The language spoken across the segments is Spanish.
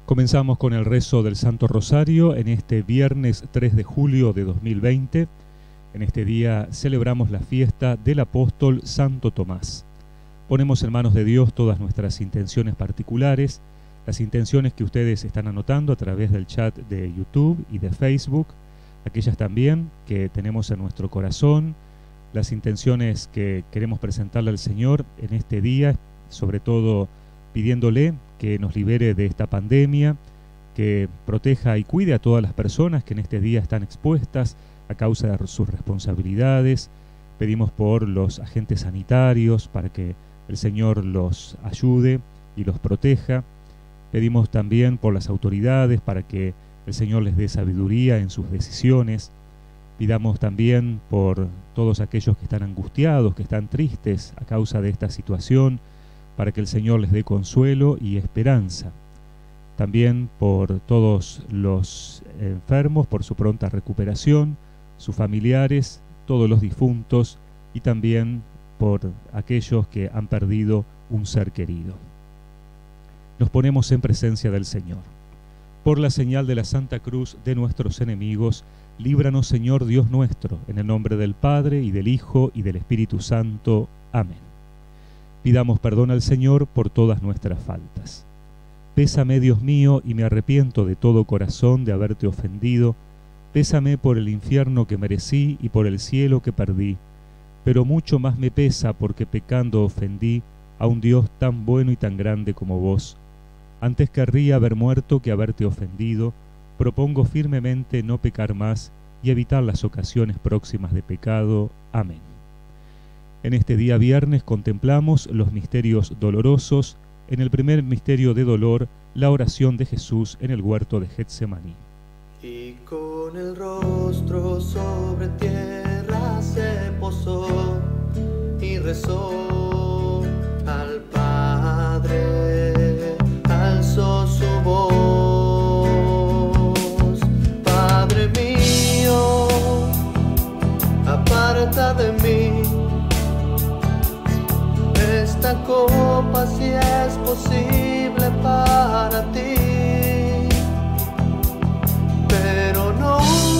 Comenzamos con el rezo del Santo Rosario en este viernes 3 de julio de 2020. En este día celebramos la fiesta del apóstol Santo Tomás. Ponemos en manos de Dios todas nuestras intenciones particulares, las intenciones que ustedes están anotando a través del chat de YouTube y de Facebook, aquellas también que tenemos en nuestro corazón, las intenciones que queremos presentarle al Señor en este día, sobre todo pidiéndole que nos libere de esta pandemia, que proteja y cuide a todas las personas que en este día están expuestas a causa de sus responsabilidades. Pedimos por los agentes sanitarios para que el Señor los ayude y los proteja. Pedimos también por las autoridades para que el Señor les dé sabiduría en sus decisiones. Pidamos también por todos aquellos que están angustiados, que están tristes a causa de esta situación, para que el Señor les dé consuelo y esperanza. También por todos los enfermos, por su pronta recuperación, sus familiares, todos los difuntos y también por aquellos que han perdido un ser querido. Nos ponemos en presencia del Señor. Por la señal de la Santa Cruz de nuestros enemigos, líbranos, Señor Dios nuestro, en el nombre del Padre, y del Hijo, y del Espíritu Santo. Amén. Pidamos perdón al Señor por todas nuestras faltas. Pésame, Dios mío, y me arrepiento de todo corazón de haberte ofendido. Pésame por el infierno que merecí y por el cielo que perdí. Pero mucho más me pesa porque pecando ofendí a un Dios tan bueno y tan grande como vos. Antes querría haber muerto que haberte ofendido. Propongo firmemente no pecar más y evitar las ocasiones próximas de pecado. Amén. En este día viernes contemplamos los misterios dolorosos. En el primer misterio de dolor, la oración de Jesús en el huerto de Getsemaní. Y con el rostro sobre tierra se posó y rezó al Padre, alzó su voz. Padre mío, aparta de mí esta copa, si es posible para ti, pero no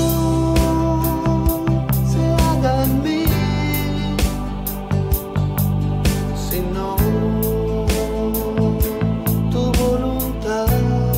se haga en mí, sino tu voluntad.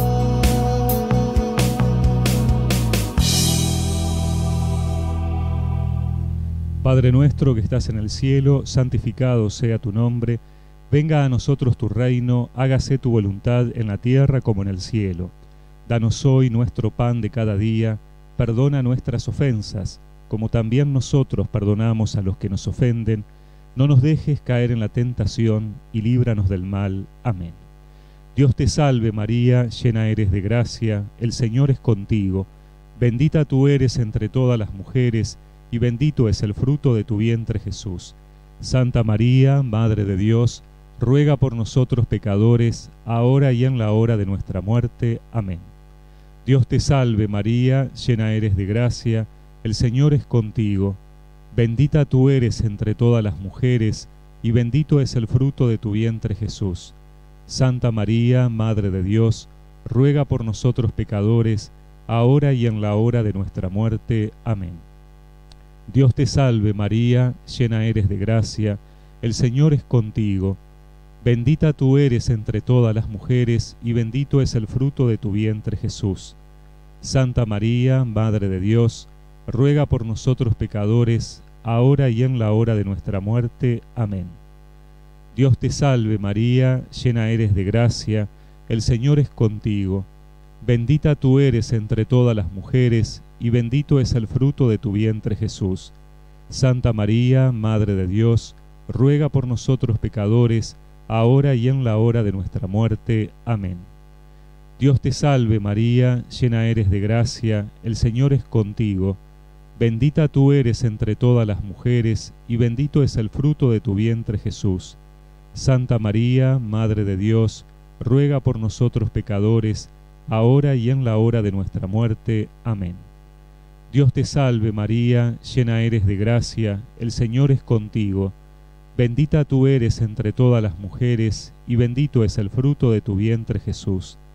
Padre nuestro que estás en el cielo, santificado sea tu nombre. Venga a nosotros tu reino, hágase tu voluntad en la tierra como en el cielo. Danos hoy nuestro pan de cada día, perdona nuestras ofensas, como también nosotros perdonamos a los que nos ofenden. No nos dejes caer en la tentación y líbranos del mal. Amén. Dios te salve María, llena eres de gracia, el Señor es contigo. Bendita tú eres entre todas las mujeres, y bendito es el fruto de tu vientre Jesús. Santa María, Madre de Dios, ruega por nosotros pecadores, ahora y en la hora de nuestra muerte. Amén. Dios te salve María, llena eres de gracia, el Señor es contigo. Bendita tú eres entre todas las mujeres, y bendito es el fruto de tu vientre Jesús. Santa María, Madre de Dios, ruega por nosotros pecadores, ahora y en la hora de nuestra muerte. Amén. Dios te salve María, llena eres de gracia, el Señor es contigo. Bendita tú eres entre todas las mujeres, y bendito es el fruto de tu vientre Jesús. Santa María, Madre de Dios, ruega por nosotros pecadores, ahora y en la hora de nuestra muerte. Amén. Dios te salve María, llena eres de gracia, el Señor es contigo. Bendita tú eres entre todas las mujeres, y bendito es el fruto de tu vientre Jesús. Santa María, Madre de Dios, ruega por nosotros pecadores, ahora y en la hora de nuestra muerte. Amén. Dios te salve María, llena eres de gracia, el Señor es contigo. Bendita tú eres entre todas las mujeres, y bendito es el fruto de tu vientre Jesús. Santa María, Madre de Dios, ruega por nosotros pecadores, ahora y en la hora de nuestra muerte. Amén. Dios te salve María, llena eres de gracia, el Señor es contigo. Bendita tú eres entre todas las mujeres, y bendito es el fruto de tu vientre Jesús.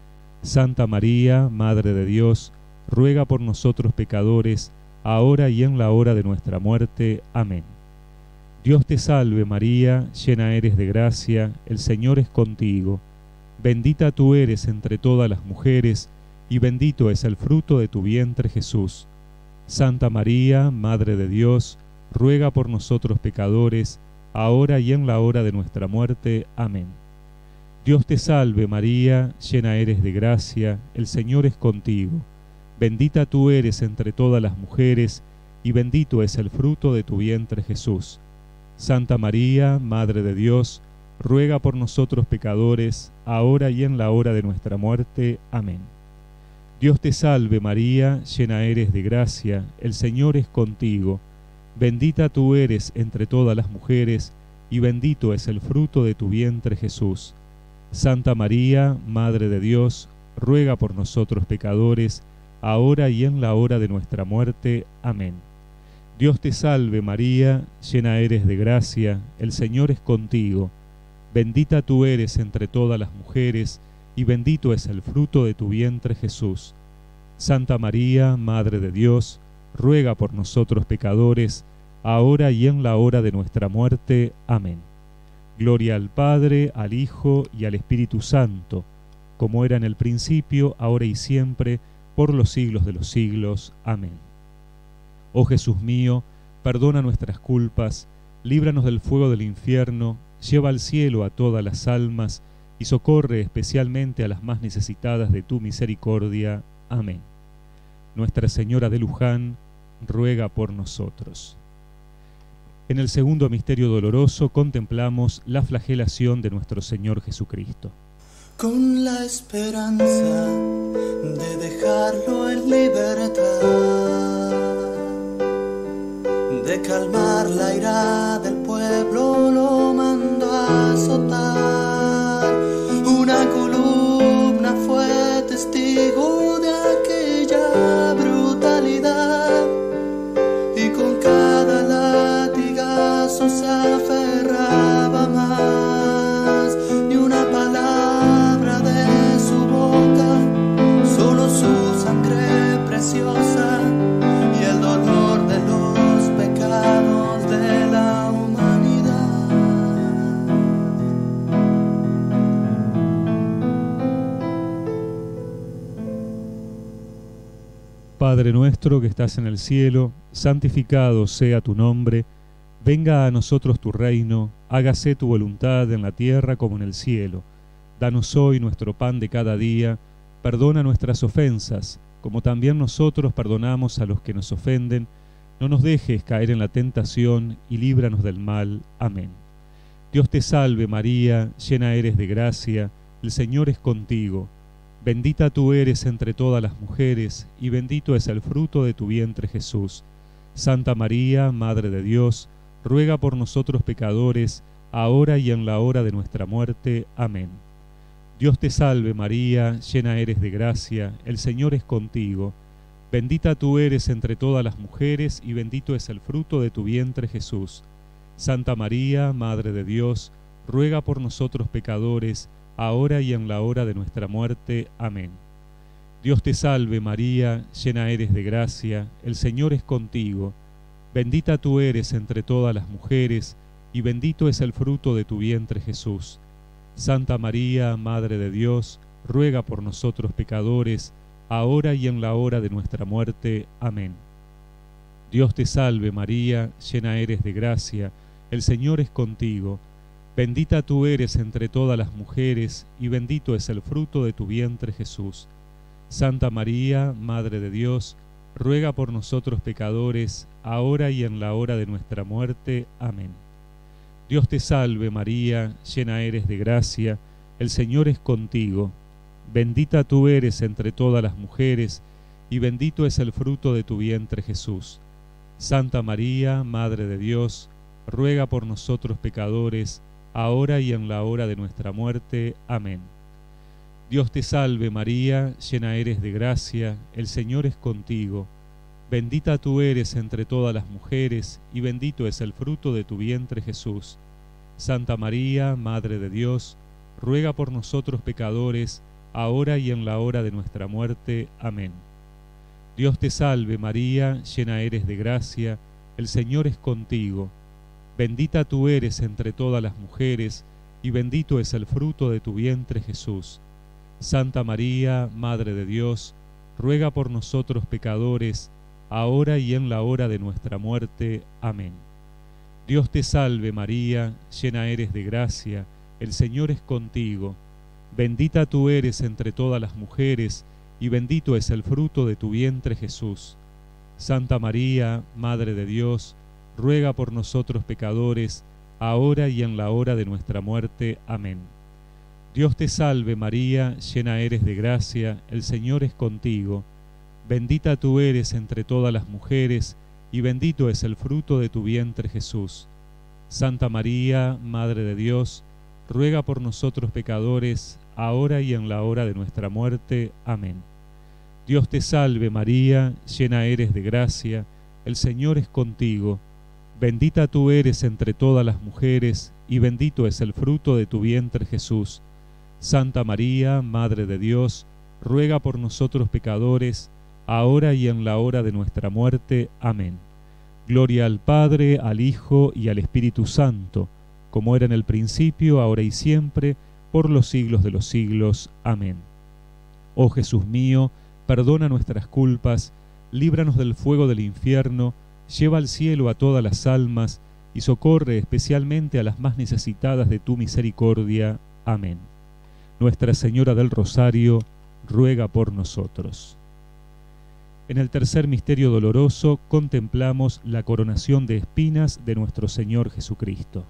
Santa María, Madre de Dios, ruega por nosotros pecadores, ahora y en la hora de nuestra muerte. Amén. Dios te salve María, llena eres de gracia, el Señor es contigo. Bendita tú eres entre todas las mujeres, y bendito es el fruto de tu vientre Jesús. Santa María, Madre de Dios, ruega por nosotros pecadores, ahora y en la hora de nuestra muerte. Amén. Dios te salve María, llena eres de gracia, el Señor es contigo. Bendita tú eres entre todas las mujeres, y bendito es el fruto de tu vientre Jesús. Santa María, Madre de Dios, ruega por nosotros pecadores, ahora y en la hora de nuestra muerte. Amén. Dios te salve María, llena eres de gracia, el Señor es contigo. Bendita tú eres entre todas las mujeres, y bendito es el fruto de tu vientre Jesús. Santa María, Madre de Dios, ruega por nosotros pecadores, ahora y en la hora de nuestra muerte. Amén. Dios te salve María, llena eres de gracia, el Señor es contigo. Bendita tú eres entre todas las mujeres, y bendito es el fruto de tu vientre Jesús. Santa María, Madre de Dios, ruega por nosotros pecadores, ahora y en la hora de nuestra muerte. Amén. Gloria al Padre, al Hijo y al Espíritu Santo, como era en el principio, ahora y siempre, por los siglos de los siglos. Amén. Oh Jesús mío, perdona nuestras culpas, líbranos del fuego del infierno, lleva al cielo a todas las almas, y socorre especialmente a las más necesitadas de tu misericordia. Amén. Nuestra Señora de Luján, ruega por nosotros. En el segundo misterio doloroso contemplamos la flagelación de nuestro Señor Jesucristo. Con la esperanza de dejarlo en libertad, de calmar la ira del pueblo, lo mandó a azotar. Una columna fue testigo de aquella brutalidad, y con cada latigazo se aferraba más. Ni una palabra de su boca, solo su sangre preciosa y el dolor de los pecados de la humanidad. Padre nuestro que estás en el cielo, santificado sea tu nombre. Venga a nosotros tu reino, hágase tu voluntad en la tierra como en el cielo. Danos hoy nuestro pan de cada día, perdona nuestras ofensas, como también nosotros perdonamos a los que nos ofenden. No nos dejes caer en la tentación y líbranos del mal. Amén. Dios te salve María, llena eres de gracia, el Señor es contigo. Bendita tú eres entre todas las mujeres, y bendito es el fruto de tu vientre Jesús. Santa María, Madre de Dios, ruega por nosotros pecadores, ahora y en la hora de nuestra muerte. Amén. Dios te salve María, llena eres de gracia, el Señor es contigo. Bendita tú eres entre todas las mujeres, y bendito es el fruto de tu vientre Jesús. Santa María, Madre de Dios, ruega por nosotros pecadores, ahora y en la hora de nuestra muerte. Amén. Dios te salve María, llena eres de gracia, el Señor es contigo. Bendita tú eres entre todas las mujeres, y bendito es el fruto de tu vientre Jesús. Santa María, Madre de Dios, ruega por nosotros pecadores, ahora y en la hora de nuestra muerte. Amén. Dios te salve María, llena eres de gracia, el Señor es contigo. Bendita tú eres entre todas las mujeres, y bendito es el fruto de tu vientre Jesús. Santa María, Madre de Dios, ruega por nosotros pecadores, ahora y en la hora de nuestra muerte. Amén. Dios te salve María, llena eres de gracia, el Señor es contigo. Bendita tú eres entre todas las mujeres, y bendito es el fruto de tu vientre Jesús. Santa María, Madre de Dios, ruega por nosotros pecadores, ahora y en la hora de nuestra muerte. Amén. Dios te salve María, llena eres de gracia, el Señor es contigo. Bendita tú eres entre todas las mujeres, y bendito es el fruto de tu vientre Jesús. Santa María, Madre de Dios, ruega por nosotros pecadores, ahora y en la hora de nuestra muerte. Amén. Dios te salve María, llena eres de gracia, el Señor es contigo. Bendita tú eres entre todas las mujeres, y bendito es el fruto de tu vientre Jesús. Santa María, Madre de Dios, ruega por nosotros pecadores, ahora y en la hora de nuestra muerte. Amén. Dios te salve María, llena eres de gracia, el Señor es contigo. Bendita tú eres entre todas las mujeres, y bendito es el fruto de tu vientre Jesús. Santa María, Madre de Dios, ruega por nosotros pecadores, ahora y en la hora de nuestra muerte. Amén. Dios te salve María, llena eres de gracia, el Señor es contigo. Bendita tú eres entre todas las mujeres, y bendito es el fruto de tu vientre Jesús. Santa María, Madre de Dios, ruega por nosotros pecadores, ahora y en la hora de nuestra muerte. Amén. Dios te salve María, llena eres de gracia, el Señor es contigo. Bendita tú eres entre todas las mujeres, y bendito es el fruto de tu vientre Jesús. Santa María, Madre de Dios, ruega por nosotros pecadores, ahora y en la hora de nuestra muerte. Amén. Gloria al Padre, al Hijo y al Espíritu Santo, como era en el principio, ahora y siempre, por los siglos de los siglos. Amén. Oh Jesús mío, perdona nuestras culpas, líbranos del fuego del infierno, lleva al cielo a todas las almas, y socorre especialmente a las más necesitadas de tu misericordia. Amén. Nuestra Señora del Rosario, ruega por nosotros. En el tercer misterio doloroso contemplamos la coronación de espinas de nuestro Señor Jesucristo.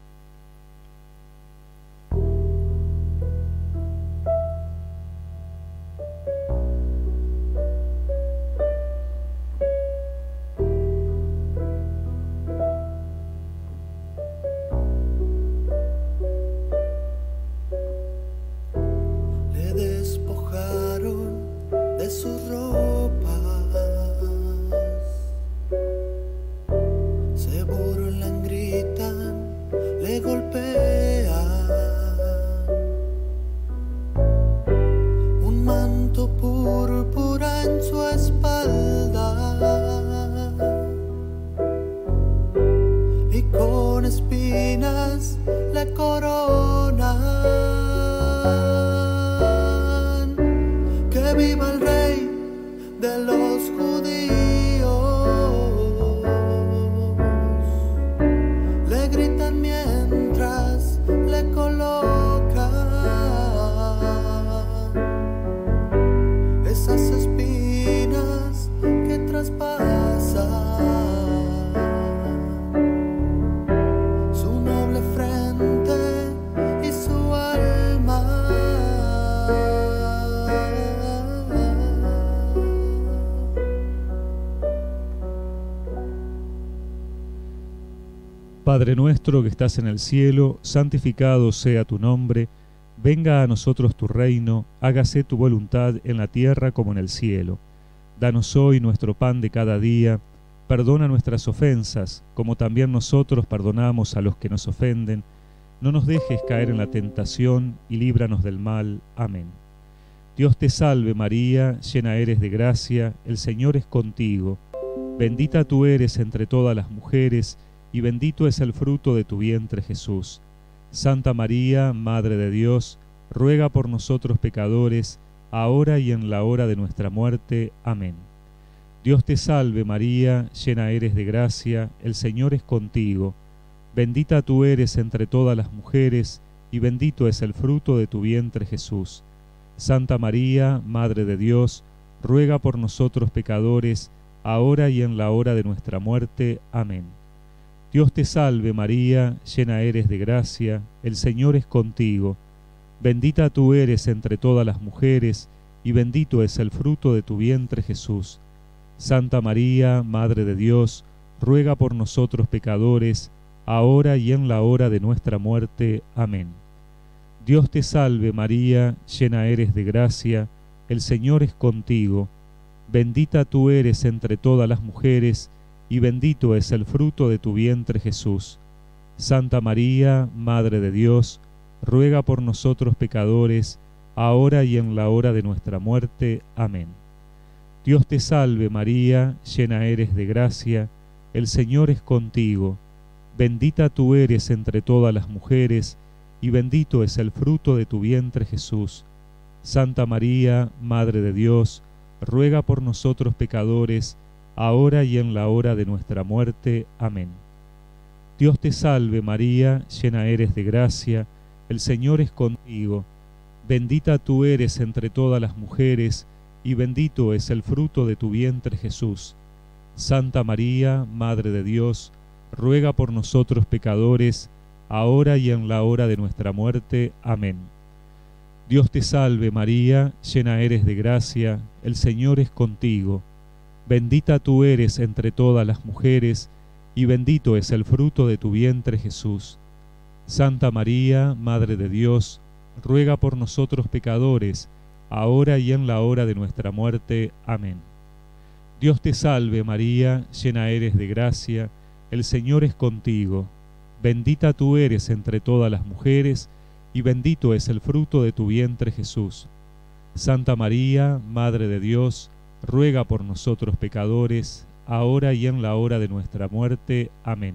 Padre nuestro que estás en el cielo, santificado sea tu nombre, venga a nosotros tu reino, hágase tu voluntad en la tierra como en el cielo. Danos hoy nuestro pan de cada día, perdona nuestras ofensas, como también nosotros perdonamos a los que nos ofenden. No nos dejes caer en la tentación y líbranos del mal. Amén. Dios te salve María, llena eres de gracia, el Señor es contigo. Bendita tú eres entre todas las mujeres, y bendito es el fruto de tu vientre Jesús. Santa María, Madre de Dios, ruega por nosotros pecadores, ahora y en la hora de nuestra muerte. Amén. Dios te salve María, llena eres de gracia, el Señor es contigo. Bendita tú eres entre todas las mujeres, y bendito es el fruto de tu vientre Jesús. Santa María, Madre de Dios, ruega por nosotros pecadores, ahora y en la hora de nuestra muerte. Amén. Dios te salve María, llena eres de gracia, el Señor es contigo. Bendita tú eres entre todas las mujeres, y bendito es el fruto de tu vientre Jesús. Santa María, Madre de Dios, ruega por nosotros pecadores, ahora y en la hora de nuestra muerte. Amén. Dios te salve María, llena eres de gracia, el Señor es contigo. Bendita tú eres entre todas las mujeres, y bendito es el fruto de tu vientre Jesús. Santa María, Madre de Dios, ruega por nosotros pecadores, ahora y en la hora de nuestra muerte. Amén. Dios te salve María, llena eres de gracia, el Señor es contigo. Bendita tú eres entre todas las mujeres, y bendito es el fruto de tu vientre Jesús. Santa María, Madre de Dios, ruega por nosotros pecadores, ahora y en la hora de nuestra muerte. Amén. Dios te salve María, llena eres de gracia, el Señor es contigo. Bendita tú eres entre todas las mujeres, y bendito es el fruto de tu vientre Jesús. Santa María, Madre de Dios, ruega por nosotros pecadores, ahora y en la hora de nuestra muerte. Amén. Dios te salve María, llena eres de gracia, el Señor es contigo. Bendita tú eres entre todas las mujeres, y bendito es el fruto de tu vientre Jesús. Santa María, Madre de Dios, ruega por nosotros pecadores, ahora y en la hora de nuestra muerte. Amén. Dios te salve María, llena eres de gracia, el Señor es contigo. Bendita tú eres entre todas las mujeres, y bendito es el fruto de tu vientre Jesús. Santa María, Madre de Dios, ruega por nosotros pecadores, ahora y en la hora de nuestra muerte. Amén.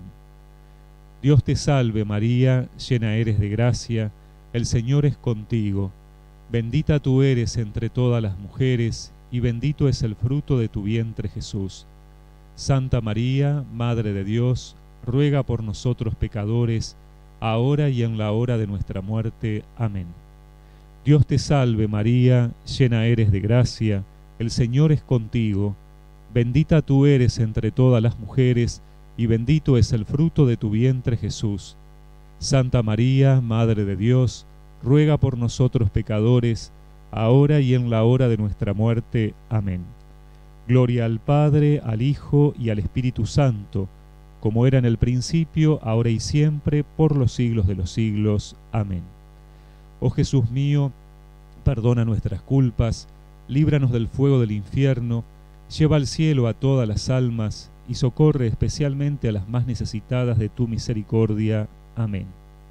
Dios te salve María, llena eres de gracia, el Señor es contigo. Bendita tú eres entre todas las mujeres, y bendito es el fruto de tu vientre Jesús. Santa María, Madre de Dios, ruega por nosotros pecadores, ahora y en la hora de nuestra muerte. Amén. Dios te salve María, llena eres de gracia, el Señor es contigo. Bendita tú eres entre todas las mujeres, y bendito es el fruto de tu vientre Jesús. Santa María, Madre de Dios, ruega por nosotros pecadores, ahora y en la hora de nuestra muerte. Amén. Gloria al Padre, al Hijo y al Espíritu Santo, como era en el principio, ahora y siempre, por los siglos de los siglos. Amén. Oh Jesús mío, perdona nuestras culpas, líbranos del fuego del infierno, lleva al cielo a todas las almas, y socorre especialmente a las más necesitadas de tu misericordia. Amén.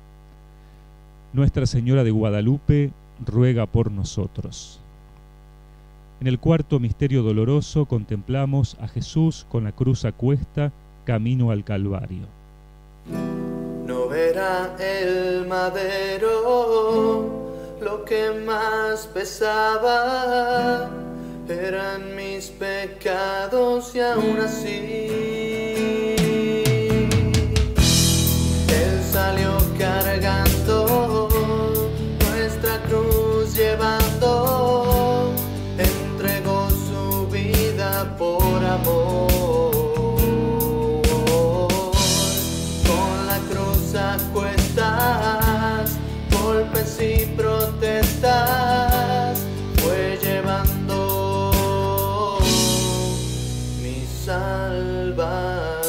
Nuestra Señora de Guadalupe, ruega por nosotros. En el cuarto misterio doloroso contemplamos a Jesús con la cruz a cuesta, camino al Calvario. No era el madero lo que más pesaba, eran mis pecados y aún así Él salió cargando nuestra cruz llevando, entregó su vida por amor. Con la cruz a cuestas, golpes y protestas, fue llevando mi salvación.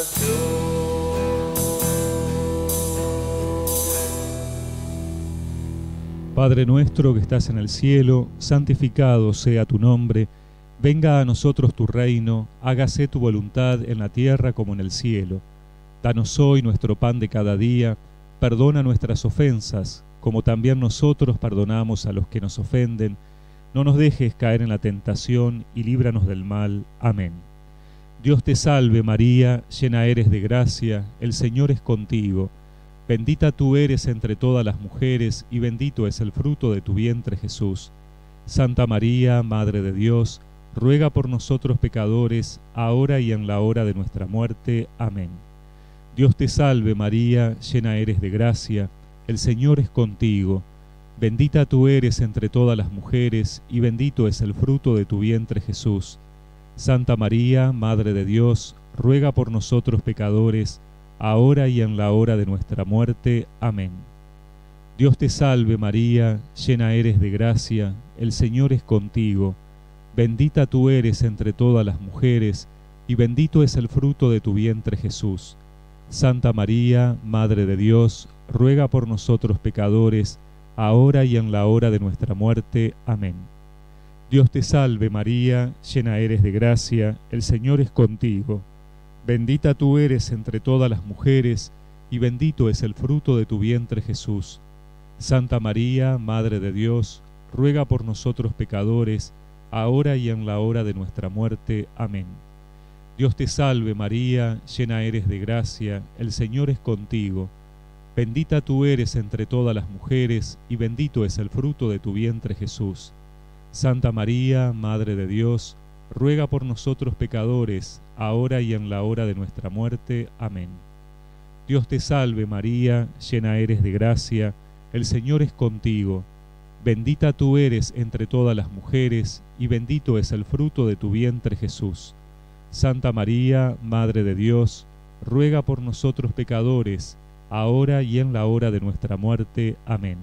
Padre nuestro que estás en el cielo, santificado sea tu nombre. Venga a nosotros tu reino, hágase tu voluntad en la tierra como en el cielo. Danos hoy nuestro pan de cada día, perdona nuestras ofensas, como también nosotros perdonamos a los que nos ofenden. No nos dejes caer en la tentación y líbranos del mal. Amén. Dios te salve María, llena eres de gracia, el Señor es contigo. Bendita tú eres entre todas las mujeres, y bendito es el fruto de tu vientre Jesús. Santa María, Madre de Dios, ruega por nosotros pecadores, ahora y en la hora de nuestra muerte. Amén. Dios te salve María, llena eres de gracia, el Señor es contigo. Bendita tú eres entre todas las mujeres, y bendito es el fruto de tu vientre Jesús. Santa María, Madre de Dios, ruega por nosotros pecadores, ahora y en la hora de nuestra muerte. Amén. Dios te salve María, llena eres de gracia, el Señor es contigo. Bendita tú eres entre todas las mujeres, y bendito es el fruto de tu vientre Jesús. Santa María, Madre de Dios, ruega por nosotros pecadores, ahora y en la hora de nuestra muerte. Amén. Dios te salve María, llena eres de gracia, el Señor es contigo. Bendita tú eres entre todas las mujeres, y bendito es el fruto de tu vientre Jesús. Santa María, Madre de Dios, ruega por nosotros pecadores, ahora y en la hora de nuestra muerte. Amén. Dios te salve María, llena eres de gracia, el Señor es contigo. Bendita tú eres entre todas las mujeres, y bendito es el fruto de tu vientre Jesús. Santa María, Madre de Dios, ruega por nosotros pecadores, ahora y en la hora de nuestra muerte. Amén. Dios te salve María, llena eres de gracia, el Señor es contigo. Bendita tú eres entre todas las mujeres, y bendito es el fruto de tu vientre Jesús. Santa María, Madre de Dios, ruega por nosotros pecadores, ahora y en la hora de nuestra muerte. Amén.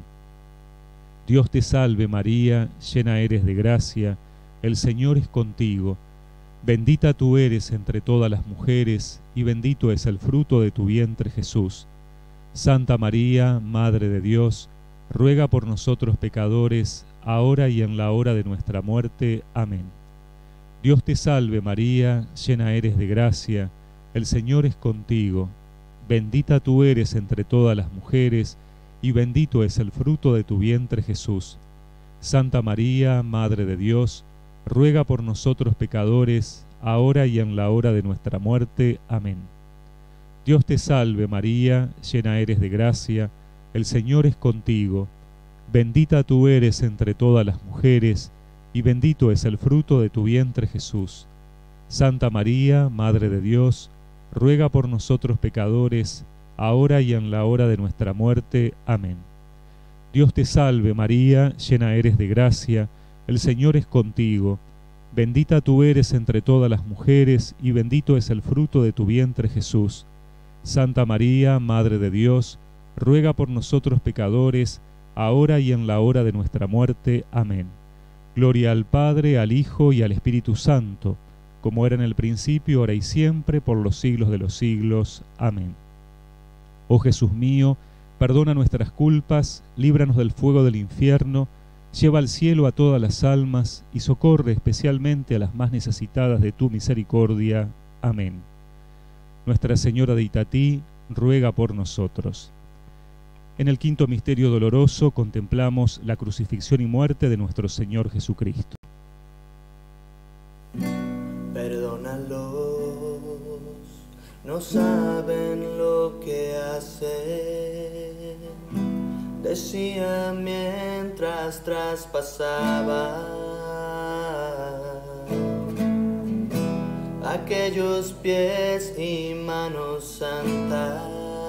Dios te salve María, llena eres de gracia, el Señor es contigo. Bendita tú eres entre todas las mujeres, y bendito es el fruto de tu vientre Jesús. Santa María, Madre de Dios, ruega por nosotros pecadores, ahora y en la hora de nuestra muerte. Amén. Dios te salve María, llena eres de gracia, el Señor es contigo. Bendita tú eres entre todas las mujeres, y bendito es el fruto de tu vientre Jesús. Santa María, Madre de Dios, ruega por nosotros pecadores, ahora y en la hora de nuestra muerte. Amén. Dios te salve María, llena eres de gracia, el Señor es contigo. Bendita tú eres entre todas las mujeres, y bendito es el fruto de tu vientre Jesús. Santa María, Madre de Dios, ruega por nosotros pecadores, ahora y en la hora de nuestra muerte. Amén. Dios te salve María, llena eres de gracia, el Señor es contigo. Bendita tú eres entre todas las mujeres, y bendito es el fruto de tu vientre Jesús. Santa María, Madre de Dios, ruega por nosotros pecadores, ahora y en la hora de nuestra muerte. Amén. Gloria al Padre, al Hijo y al Espíritu Santo, como era en el principio, ahora y siempre, por los siglos de los siglos. Amén. Oh Jesús mío, perdona nuestras culpas, líbranos del fuego del infierno, lleva al cielo a todas las almas y socorre especialmente a las más necesitadas de tu misericordia. Amén. Nuestra Señora de Itatí, ruega por nosotros. En el quinto misterio doloroso contemplamos la crucifixión y muerte de nuestro Señor Jesucristo. Perdónalos, no saben lo que hacen, decía mientras traspasaba aquellos pies y manos santas.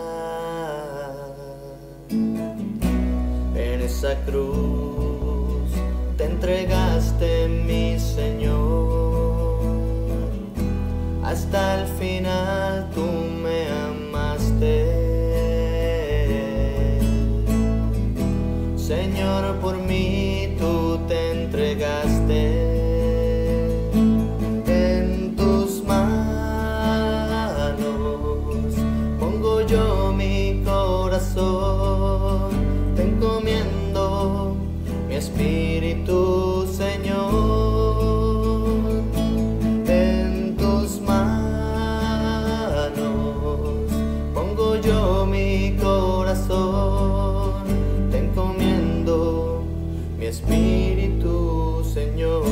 En esa cruz te entregaste, mi Señor, hasta el final tú me amaste. Señor, por mí tú te entregaste. En tus manos pongo yo mi corazón, te encomiendo mi espíritu, Señor. En tus manos pongo yo mi corazón, te encomiendo mi espíritu, Señor.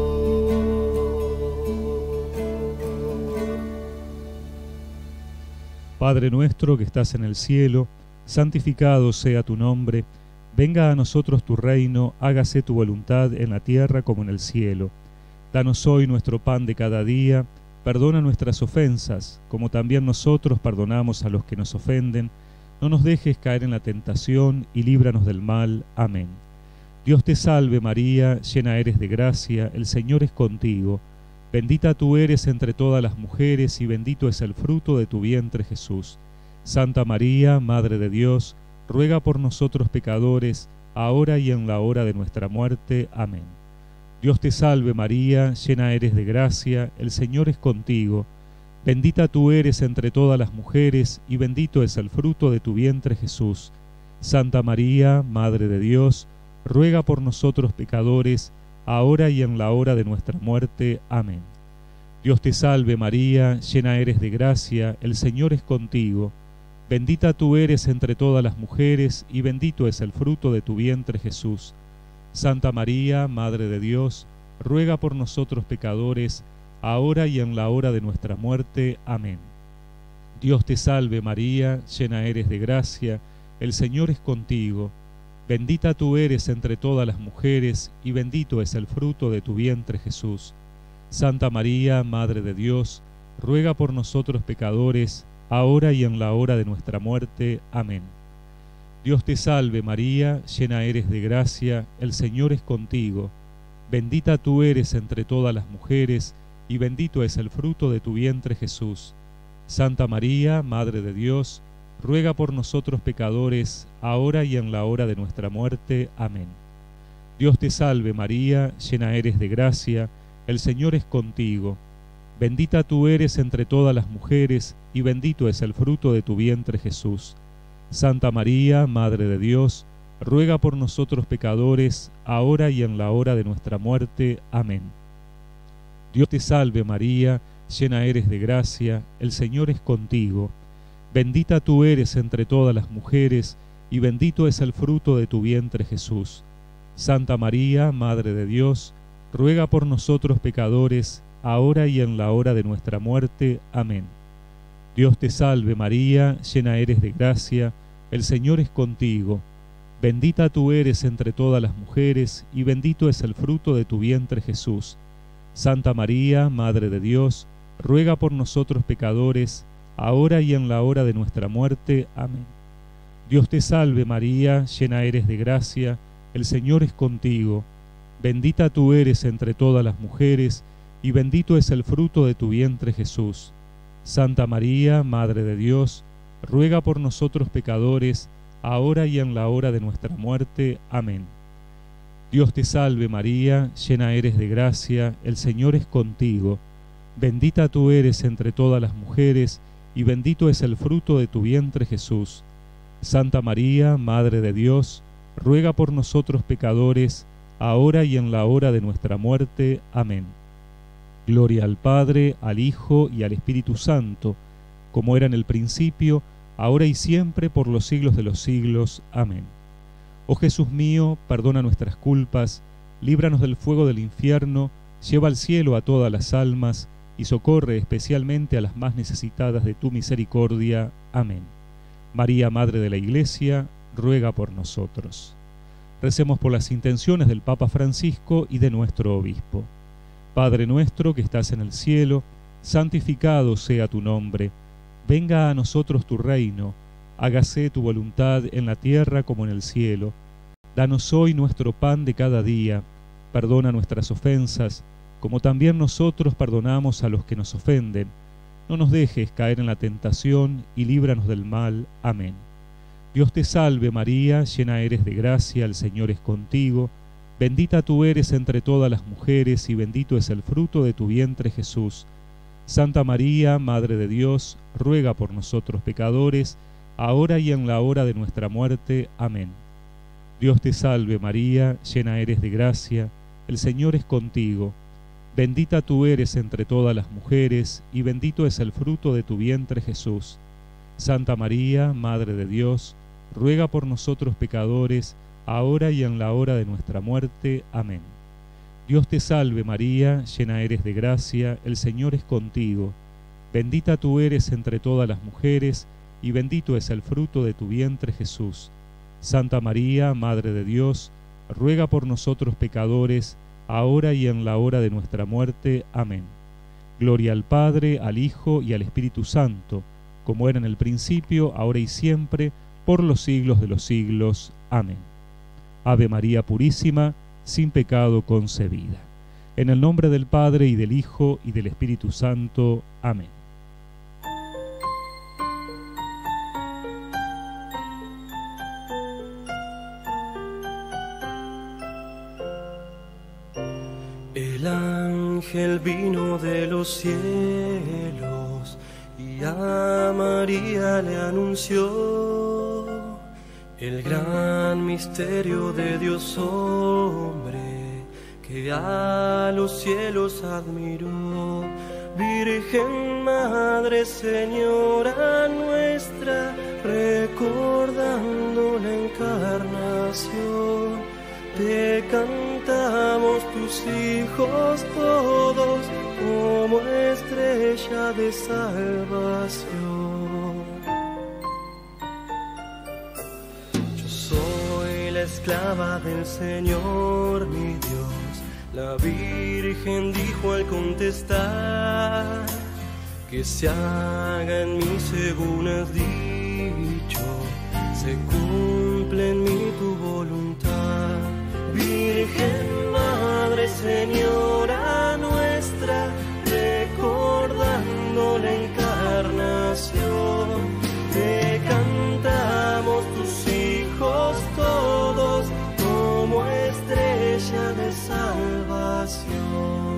Padre nuestro que estás en el cielo, santificado sea tu nombre. Venga a nosotros tu reino, hágase tu voluntad en la tierra como en el cielo. Danos hoy nuestro pan de cada día, perdona nuestras ofensas, como también nosotros perdonamos a los que nos ofenden. No nos dejes caer en la tentación y líbranos del mal. Amén. Dios te salve María, llena eres de gracia, el Señor es contigo. Bendita tú eres entre todas las mujeres, y bendito es el fruto de tu vientre Jesús. Santa María, Madre de Dios, ruega por nosotros pecadores, ahora y en la hora de nuestra muerte. Amén. Dios te salve María, llena eres de gracia, el Señor es contigo. Bendita tú eres entre todas las mujeres, y bendito es el fruto de tu vientre Jesús. Santa María, Madre de Dios, ruega por nosotros pecadores, ahora y en la hora de nuestra muerte. Amén. Dios te salve María, llena eres de gracia, el Señor es contigo. Bendita tú eres entre todas las mujeres, y bendito es el fruto de tu vientre Jesús. Santa María, Madre de Dios, ruega por nosotros pecadores, ahora y en la hora de nuestra muerte. Amén. Dios te salve María, llena eres de gracia, el Señor es contigo. Bendita tú eres entre todas las mujeres, y bendito es el fruto de tu vientre Jesús. Santa María, Madre de Dios, ruega por nosotros pecadores, ahora y en la hora de nuestra muerte. Amén. Dios te salve María, llena eres de gracia, el Señor es contigo. Bendita tú eres entre todas las mujeres, y bendito es el fruto de tu vientre Jesús. Santa María, Madre de Dios, ruega por nosotros pecadores, ahora y en la hora de nuestra muerte. Amén. Dios te salve María, llena eres de gracia, el Señor es contigo. Bendita tú eres entre todas las mujeres, y bendito es el fruto de tu vientre Jesús. Santa María, Madre de Dios, ruega por nosotros pecadores, ahora y en la hora de nuestra muerte. Amén. Dios te salve María, llena eres de gracia, el Señor es contigo. Bendita tú eres entre todas las mujeres, y bendito es el fruto de tu vientre Jesús. Santa María, Madre de Dios, ruega por nosotros pecadores, ahora y en la hora de nuestra muerte. Amén. Dios te salve María, llena eres de gracia, el Señor es contigo. Bendita tú eres entre todas las mujeres, y bendito es el fruto de tu vientre Jesús. Santa María, Madre de Dios, ruega por nosotros pecadores, ahora y en la hora de nuestra muerte. Amén. Dios te salve María, llena eres de gracia, el Señor es contigo. Bendita tú eres entre todas las mujeres, y bendito es el fruto de tu vientre Jesús. Santa María, Madre de Dios, ruega por nosotros pecadores, ahora y en la hora de nuestra muerte. Amén. Dios te salve María, llena eres de gracia, el Señor es contigo. Bendita tú eres entre todas las mujeres, y bendito es el fruto de tu vientre Jesús. Santa María, Madre de Dios, ruega por nosotros pecadores, ahora y en la hora de nuestra muerte. Amén. Gloria al Padre, al Hijo y al Espíritu Santo, como era en el principio, ahora y siempre, por los siglos de los siglos. Amén. Oh Jesús mío, perdona nuestras culpas, líbranos del fuego del infierno, lleva al cielo a todas las almas, y socorre especialmente a las más necesitadas de tu misericordia. Amén. María, Madre de la Iglesia, ruega por nosotros. Recemos por las intenciones del Papa Francisco y de nuestro Obispo. Padre nuestro que estás en el cielo, santificado sea tu nombre. Venga a nosotros tu reino, hágase tu voluntad en la tierra como en el cielo. Danos hoy nuestro pan de cada día, perdona nuestras ofensas, como también nosotros perdonamos a los que nos ofenden. No nos dejes caer en la tentación y líbranos del mal. Amén. Dios te salve María, llena eres de gracia, el Señor es contigo. Bendita tú eres entre todas las mujeres, y bendito es el fruto de tu vientre Jesús. Santa María, Madre de Dios, ruega por nosotros pecadores, ahora y en la hora de nuestra muerte. Amén. Dios te salve María, llena eres de gracia, el Señor es contigo. Bendita tú eres entre todas las mujeres, y bendito es el fruto de tu vientre Jesús. Santa María, Madre de Dios, ruega por nosotros pecadores, ahora y en la hora de nuestra muerte. Amén. Dios te salve María, llena eres de gracia, el Señor es contigo. Bendita tú eres entre todas las mujeres, y bendito es el fruto de tu vientre Jesús. Santa María, Madre de Dios, ruega por nosotros pecadores, ahora y en la hora de nuestra muerte. Amén. Gloria al Padre, al Hijo y al Espíritu Santo, como era en el principio, ahora y siempre, por los siglos de los siglos. Amén. Ave María Purísima, sin pecado concebida. En el nombre del Padre, y del Hijo, y del Espíritu Santo. Amén. El ángel vino de los cielos y a María le anunció el gran misterio de Dios hombre, que a los cielos admiró. Virgen Madre, Señora nuestra, recordando la encarnación, te te cantamos tus hijos todos como estrella de salvación. Yo soy la esclava del Señor mi Dios. La Virgen dijo al contestar: que se haga en mí según has dicho, se cumple en mí tu voluntad. Virgen Madre Señora nuestra, recordando la encarnación, te cantamos tus hijos todos como estrella de salvación.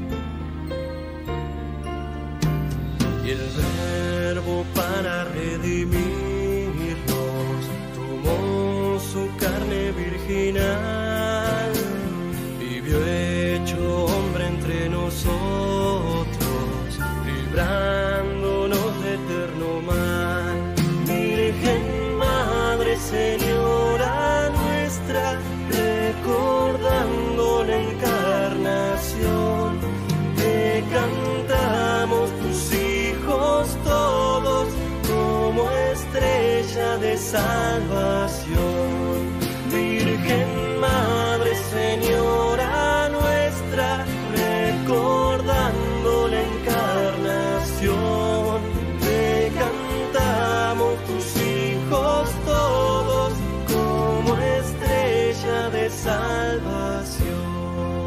Y el Verbo para redimirnos tomó su carne virginal, vivió hecho hombre entre nosotros, librándonos de eterno mal. Virgen Madre Señora nuestra, recordando la encarnación, te cantamos tus hijos todos como estrella de salvación. Virgen Madre Señora nuestra, recordando la encarnación, te cantamos tus hijos todos como estrella de salvación.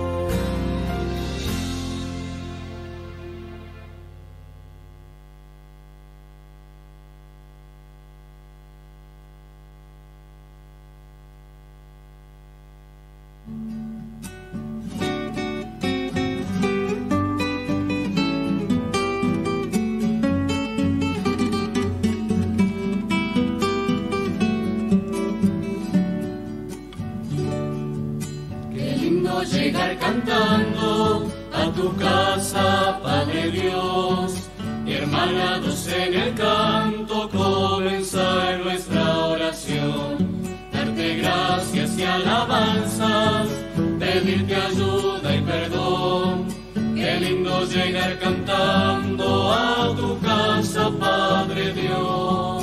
Llegar cantando a tu casa, Padre Dios, y hermanados en el canto, comenzar nuestra oración. Darte gracias y alabanzas, pedirte ayuda y perdón. Qué lindo llegar cantando a tu casa, Padre Dios.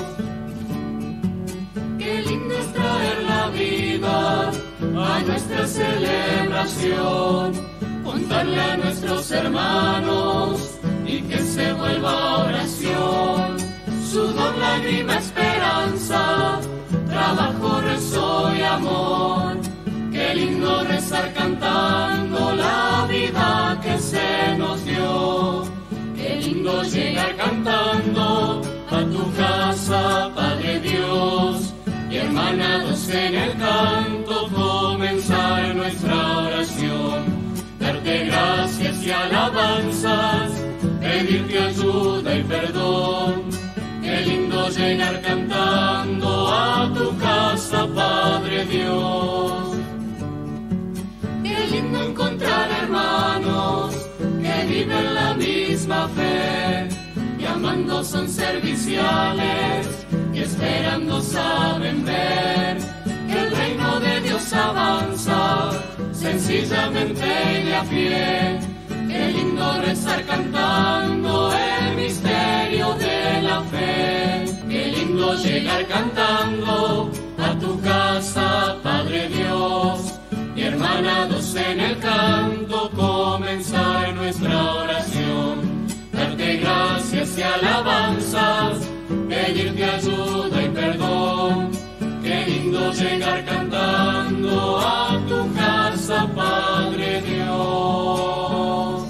Qué lindo es traer la vida a nuestra celebración, contarle a nuestros hermanos y que se vuelva oración. Sudor, lágrima, esperanza, trabajo, rezo y amor. Qué lindo rezar cantando la vida que se nos dio. Qué lindo llegar cantando a tu casa, Padre Dios, y hermanados en el canto, comenzar nuestra oración. Darte gracias y alabanzas, pedirte ayuda y perdón. Qué lindo llegar cantando a tu casa, Padre Dios. Qué lindo encontrar hermanos que viven la misma fe, y amando son serviciales y esperando saben ver que el reino de Dios avanza sencillamente y de a pie. Qué lindo rezar cantando el misterio de la fe. Qué lindo llegar cantando a tu casa, Padre Dios, y hermanados en el canto, comenzar nuestra oración. Darte gracias y alabanzas, pedirte ayuda y perdón. Qué lindo llegar cantando a tu casa, Padre Dios.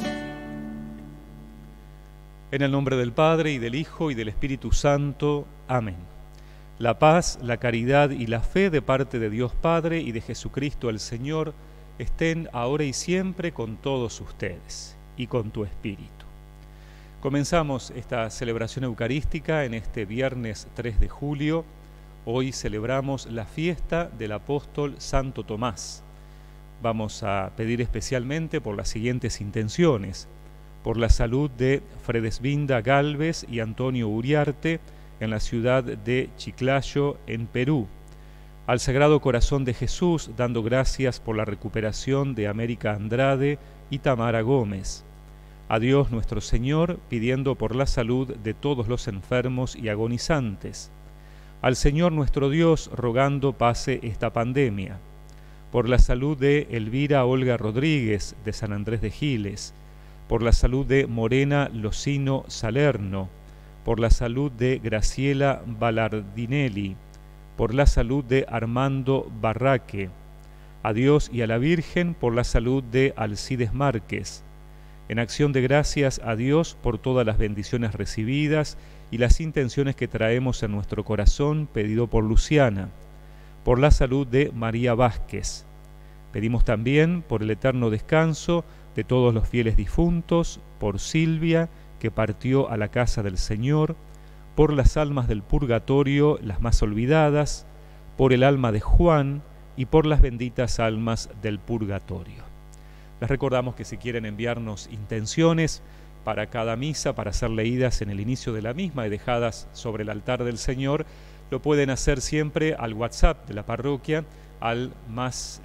En el nombre del Padre, y del Hijo, y del Espíritu Santo. Amén. La paz, la caridad y la fe de parte de Dios Padre y de Jesucristo el Señor estén ahora y siempre con todos ustedes y con tu espíritu. Comenzamos esta celebración eucarística en este viernes 3 de julio. Hoy celebramos la fiesta del apóstol Santo Tomás. Vamos a pedir especialmente por las siguientes intenciones: por la salud de Fredesvinda Galvez y Antonio Uriarte en la ciudad de Chiclayo, en Perú; Al Sagrado Corazón de Jesús, dando gracias por la recuperación de América Andrade y Tamara Gómez. A Dios nuestro Señor, pidiendo por la salud de todos los enfermos y agonizantes. Al Señor nuestro Dios, rogando pase esta pandemia. Por la salud de Elvira Olga Rodríguez, de San Andrés de Giles. Por la salud de Morena Locino Salerno. Por la salud de Graciela Ballardinelli. Por la salud de Armando Barraque, a Dios y a la Virgen por la salud de Alcides Márquez, en acción de gracias a Dios por todas las bendiciones recibidas y las intenciones que traemos en nuestro corazón, pedido por Luciana, por la salud de María Vázquez. Pedimos también por el eterno descanso de todos los fieles difuntos, por Silvia, que partió a la casa del Señor, por las almas del purgatorio, las más olvidadas, por el alma de Juan y por las benditas almas del purgatorio. Les recordamos que si quieren enviarnos intenciones para cada misa, para ser leídas en el inicio de la misma y dejadas sobre el altar del Señor, lo pueden hacer siempre al WhatsApp de la parroquia, al más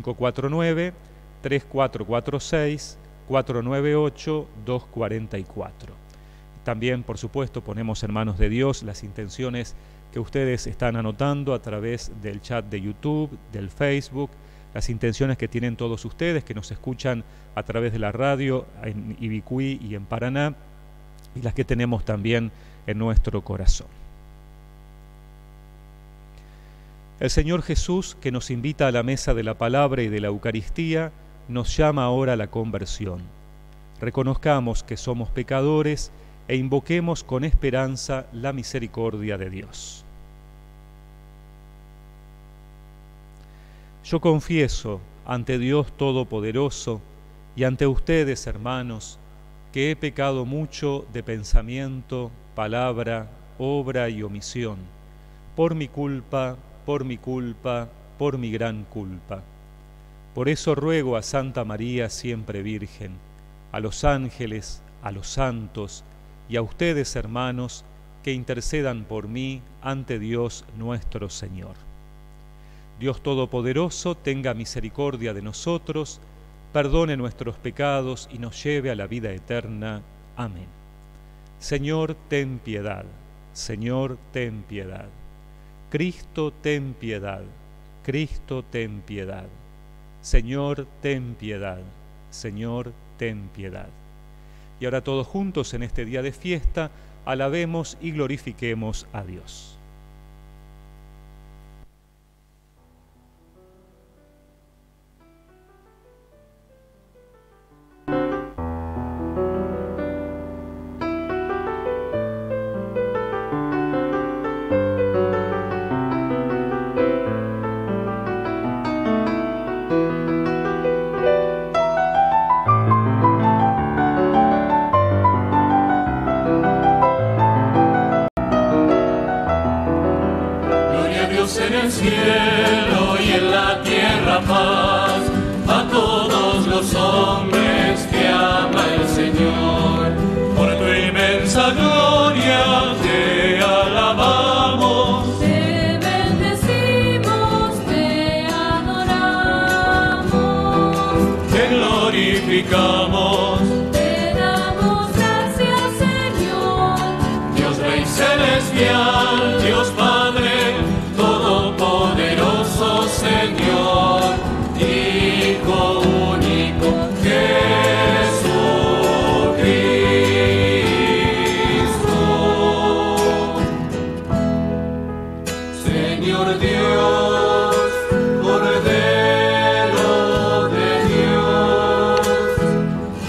549-3446-498-244. También, por supuesto, ponemos en manos de Dios las intenciones que ustedes están anotando a través del chat de YouTube, del Facebook, las intenciones que tienen todos ustedes que nos escuchan a través de la radio en Ibicuí y en Paraná, y las que tenemos también en nuestro corazón. El Señor Jesús, que nos invita a la mesa de la palabra y de la Eucaristía, nos llama ahora a la conversión. Reconozcamos que somos pecadores e invoquemos con esperanza la misericordia de Dios. Yo confieso ante Dios Todopoderoso y ante ustedes, hermanos, que he pecado mucho de pensamiento, palabra, obra y omisión, por mi culpa, por mi gran culpa. Por eso ruego a Santa María, siempre Virgen, a los ángeles, a los santos, y a ustedes, hermanos, que intercedan por mí ante Dios nuestro Señor. Dios Todopoderoso tenga misericordia de nosotros, perdone nuestros pecados y nos lleve a la vida eterna. Amén. Señor, ten piedad. Señor, ten piedad. Cristo, ten piedad. Cristo, ten piedad. Señor, ten piedad. Señor, ten piedad. Y ahora todos juntos en este día de fiesta, alabemos y glorifiquemos a Dios. En el cielo y en la tierra paz, a todos los hombres que ama el Señor. Por tu inmensa gloria te alabamos, te bendecimos, te adoramos, te glorificamos, te damos gracias, Señor. Dios Rey celestial, Dios Padre todopoderoso, Señor, Hijo único, Jesucristo. Señor Dios, Cordero de Dios,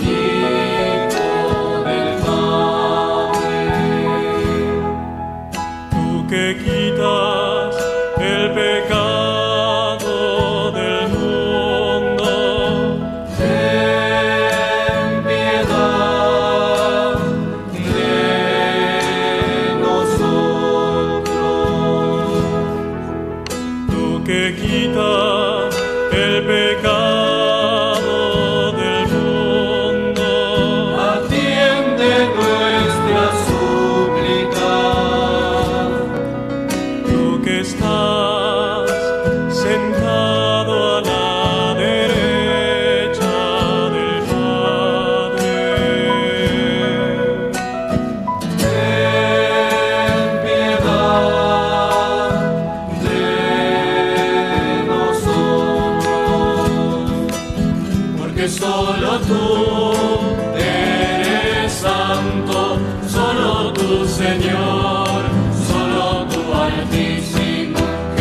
pues solo tú eres santo, solo tú, Señor, solo tú, Altísimo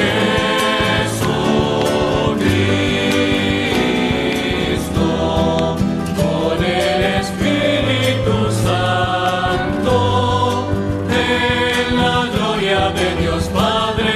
Jesucristo, con el Espíritu Santo, en la gloria de Dios Padre.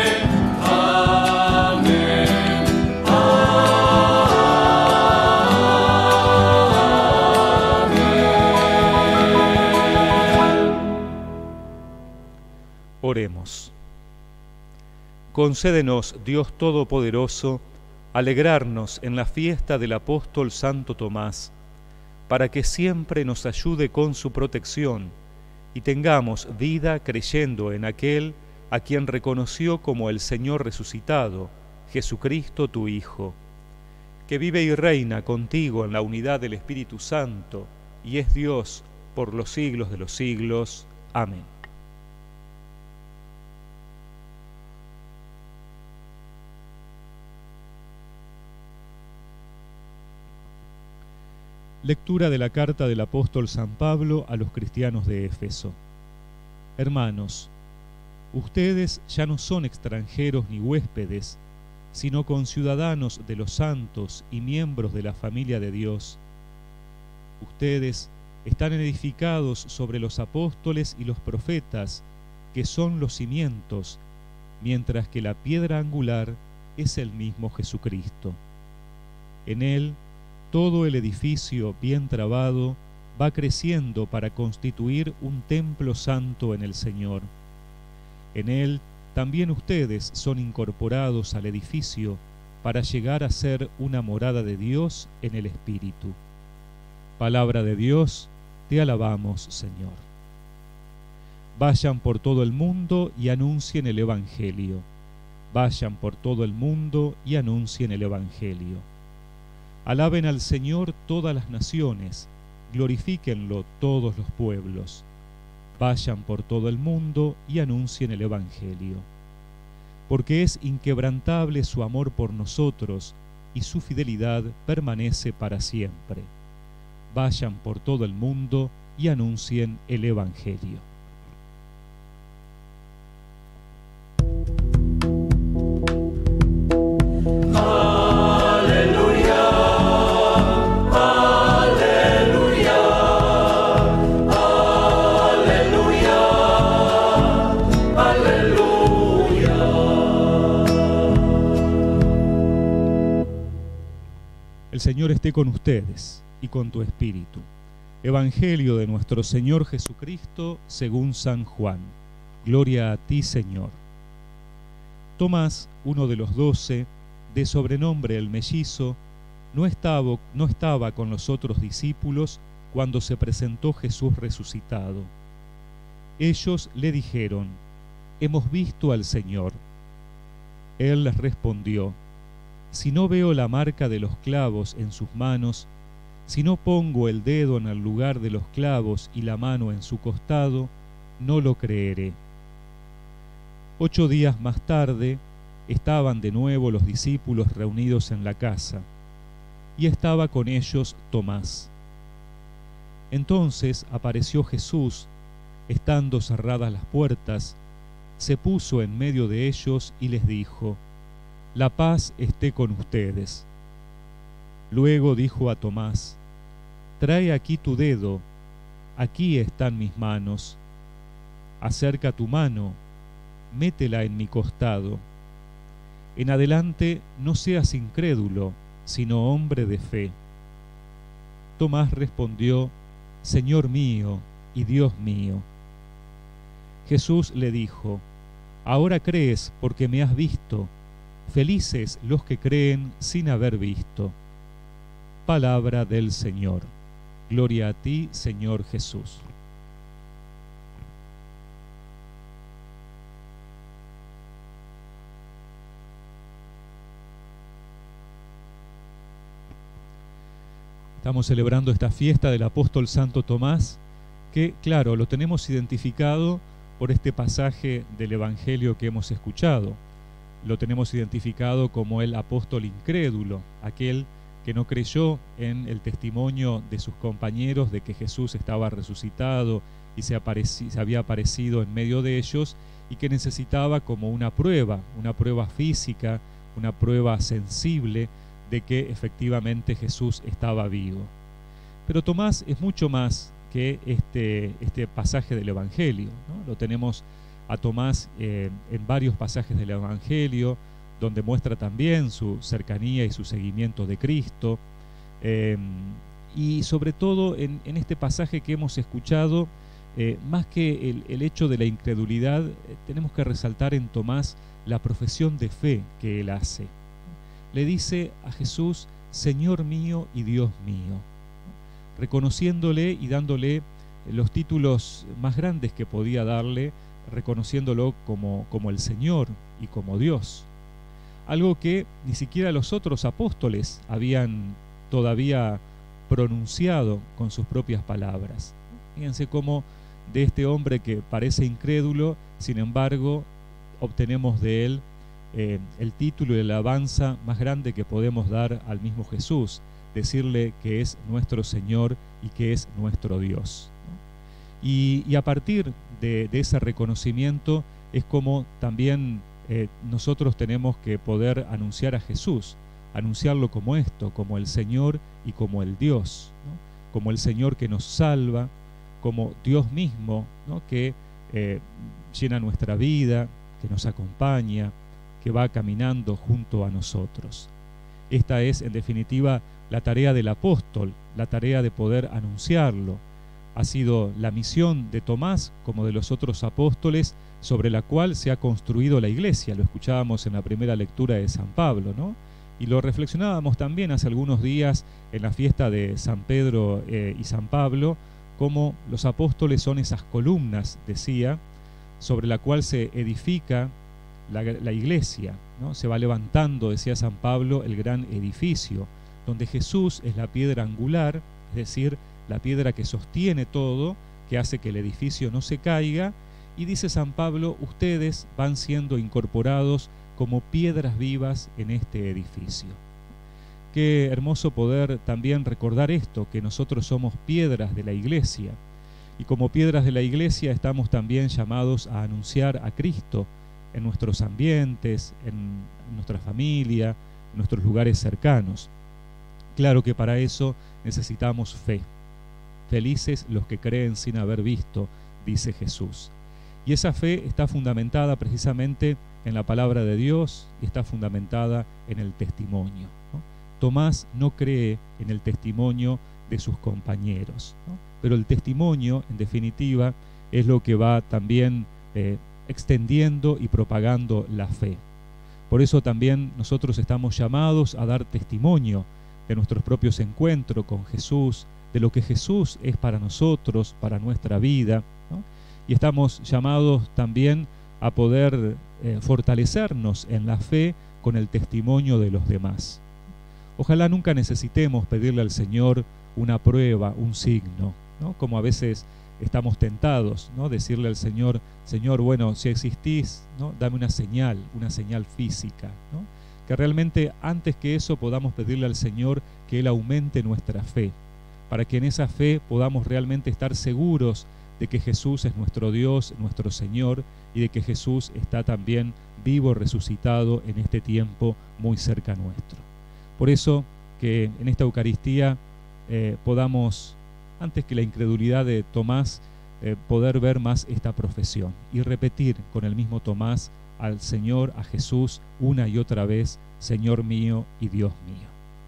Oremos. Concédenos, Dios Todopoderoso, alegrarnos en la fiesta del apóstol Santo Tomás, para que siempre nos ayude con su protección y tengamos vida creyendo en aquel a quien reconoció como el Señor resucitado, Jesucristo tu Hijo, que vive y reina contigo en la unidad del Espíritu Santo y es Dios por los siglos de los siglos. Amén. Lectura de la carta del apóstol San Pablo a los cristianos de Éfeso. Hermanos, ustedes ya no son extranjeros ni huéspedes, sino conciudadanos de los santos y miembros de la familia de Dios. Ustedes están edificados sobre los apóstoles y los profetas, que son los cimientos, mientras que la piedra angular es el mismo Jesucristo. En él, todo el edificio bien trabado va creciendo para constituir un templo santo en el Señor. En él también ustedes son incorporados al edificio para llegar a ser una morada de Dios en el Espíritu. Palabra de Dios, te alabamos, Señor. Vayan por todo el mundo y anuncien el Evangelio. Vayan por todo el mundo y anuncien el Evangelio. Alaben al Señor todas las naciones, glorifíquenlo todos los pueblos. Vayan por todo el mundo y anuncien el Evangelio. Porque es inquebrantable su amor por nosotros y su fidelidad permanece para siempre. Vayan por todo el mundo y anuncien el Evangelio. El Señor esté con ustedes y con tu espíritu. Evangelio de nuestro Señor Jesucristo según San Juan. Gloria a ti, Señor. Tomás, uno de los 12, de sobrenombre el mellizo, no estaba con los otros discípulos cuando se presentó Jesús resucitado. Ellos le dijeron: «Hemos visto al Señor». Él les respondió: «Si no veo la marca de los clavos en sus manos, si no pongo el dedo en el lugar de los clavos y la mano en su costado, no lo creeré». 8 días más tarde, estaban de nuevo los discípulos reunidos en la casa, y estaba con ellos Tomás. Entonces apareció Jesús, estando cerradas las puertas, se puso en medio de ellos y les dijo: «La paz esté con ustedes». Luego dijo a Tomás: «Trae aquí tu dedo, aquí están mis manos. Acerca tu mano, métela en mi costado. En adelante no seas incrédulo, sino hombre de fe». Tomás respondió: «Señor mío y Dios mío». Jesús le dijo: «Ahora crees porque me has visto. Felices los que creen sin haber visto». Palabra del Señor. Gloria a ti, Señor Jesús. Estamos celebrando esta fiesta del apóstol Santo Tomás, que, claro, lo tenemos identificado por este pasaje del Evangelio que hemos escuchado. Lo tenemos identificado como el apóstol incrédulo, aquel que no creyó en el testimonio de sus compañeros de que Jesús estaba resucitado y se había aparecido en medio de ellos, y que necesitaba como una prueba física, una prueba sensible de que efectivamente Jesús estaba vivo. Pero Tomás es mucho más que este pasaje del Evangelio, ¿no? Lo tenemos a Tomás en varios pasajes del Evangelio, donde muestra también su cercanía y su seguimiento de Cristo, y sobre todo en este pasaje que hemos escuchado, más que el hecho de la incredulidad, tenemos que resaltar en Tomás la profesión de fe que él hace. Le dice a Jesús, Señor mío y Dios mío, reconociéndole y dándole los títulos más grandes que podía darle, reconociéndolo como el Señor y como Dios. Algo que ni siquiera los otros apóstoles habían todavía pronunciado con sus propias palabras. Fíjense cómo de este hombre que parece incrédulo, sin embargo, obtenemos de él el título y la alabanza más grande que podemos dar al mismo Jesús, decirle que es nuestro Señor y que es nuestro Dios, ¿no? Y a partir de ese reconocimiento es como también nosotros tenemos que poder anunciar a Jesús, anunciarlo como esto, como el Señor y como el Dios, ¿no? Como el Señor que nos salva, como Dios mismo, ¿no? Que llena nuestra vida, que nos acompaña, que va caminando junto a nosotros. Esta es, en definitiva, la tarea del apóstol, la tarea de poder anunciarlo. Ha sido la misión de Tomás, como de los otros apóstoles, sobre la cual se ha construido la iglesia. Lo escuchábamos en la primera lectura de San Pablo, ¿no? Y lo reflexionábamos también hace algunos días en la fiesta de San Pedro y San Pablo, cómo los apóstoles son esas columnas, decía, sobre la cual se edifica la iglesia, ¿no? Se va levantando, decía San Pablo, el gran edificio, donde Jesús es la piedra angular, es decir, la piedra que sostiene todo, que hace que el edificio no se caiga, y dice San Pablo, ustedes van siendo incorporados como piedras vivas en este edificio. Qué hermoso poder también recordar esto, que nosotros somos piedras de la iglesia, y como piedras de la iglesia estamos también llamados a anunciar a Cristo en nuestros ambientes, en nuestra familia, en nuestros lugares cercanos. Claro que para eso necesitamos fe. Felices los que creen sin haber visto, dice Jesús. Y esa fe está fundamentada precisamente en la palabra de Dios y está fundamentada en el testimonio, ¿no? Tomás no cree en el testimonio de sus compañeros, ¿no? Pero el testimonio, en definitiva, es lo que va también extendiendo y propagando la fe. Por eso también nosotros estamos llamados a dar testimonio de nuestros propios encuentros con Jesús, de lo que Jesús es para nosotros, para nuestra vida, ¿no? Y estamos llamados también a poder fortalecernos en la fe con el testimonio de los demás. Ojalá nunca necesitemos pedirle al Señor una prueba, un signo, ¿no? Como a veces estamos tentados, ¿no? Decirle al Señor, Señor, bueno, si existís, ¿no? Dame una señal física, ¿no? Que realmente antes que eso podamos pedirle al Señor que Él aumente nuestra fe, para que en esa fe podamos realmente estar seguros de que Jesús es nuestro Dios, nuestro Señor, y de que Jesús está también vivo, resucitado en este tiempo muy cerca nuestro. Por eso que en esta Eucaristía podamos, antes que la incredulidad de Tomás, poder ver más esta profesión y repetir con el mismo Tomás al Señor, a Jesús, una y otra vez, Señor mío y Dios mío.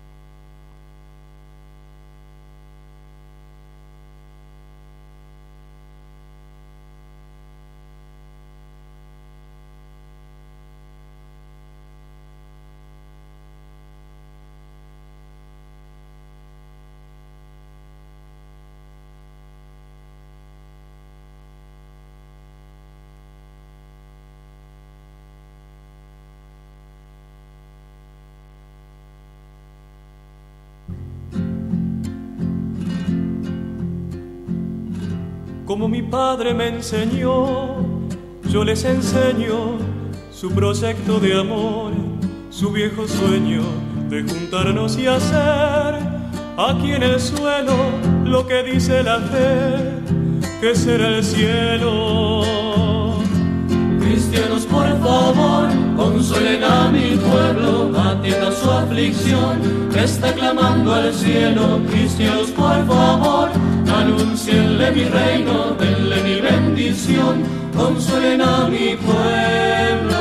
Como mi padre me enseñó, yo les enseño su proyecto de amor, su viejo sueño de juntarnos y hacer aquí en el suelo lo que dice la fe, que será el cielo. Cristianos, por favor, consuelen a mi pueblo, atiendan su aflicción, que está clamando al cielo. Cristianos, por favor, anúncienle mi reino, denle mi bendición, consuelen a mi pueblo.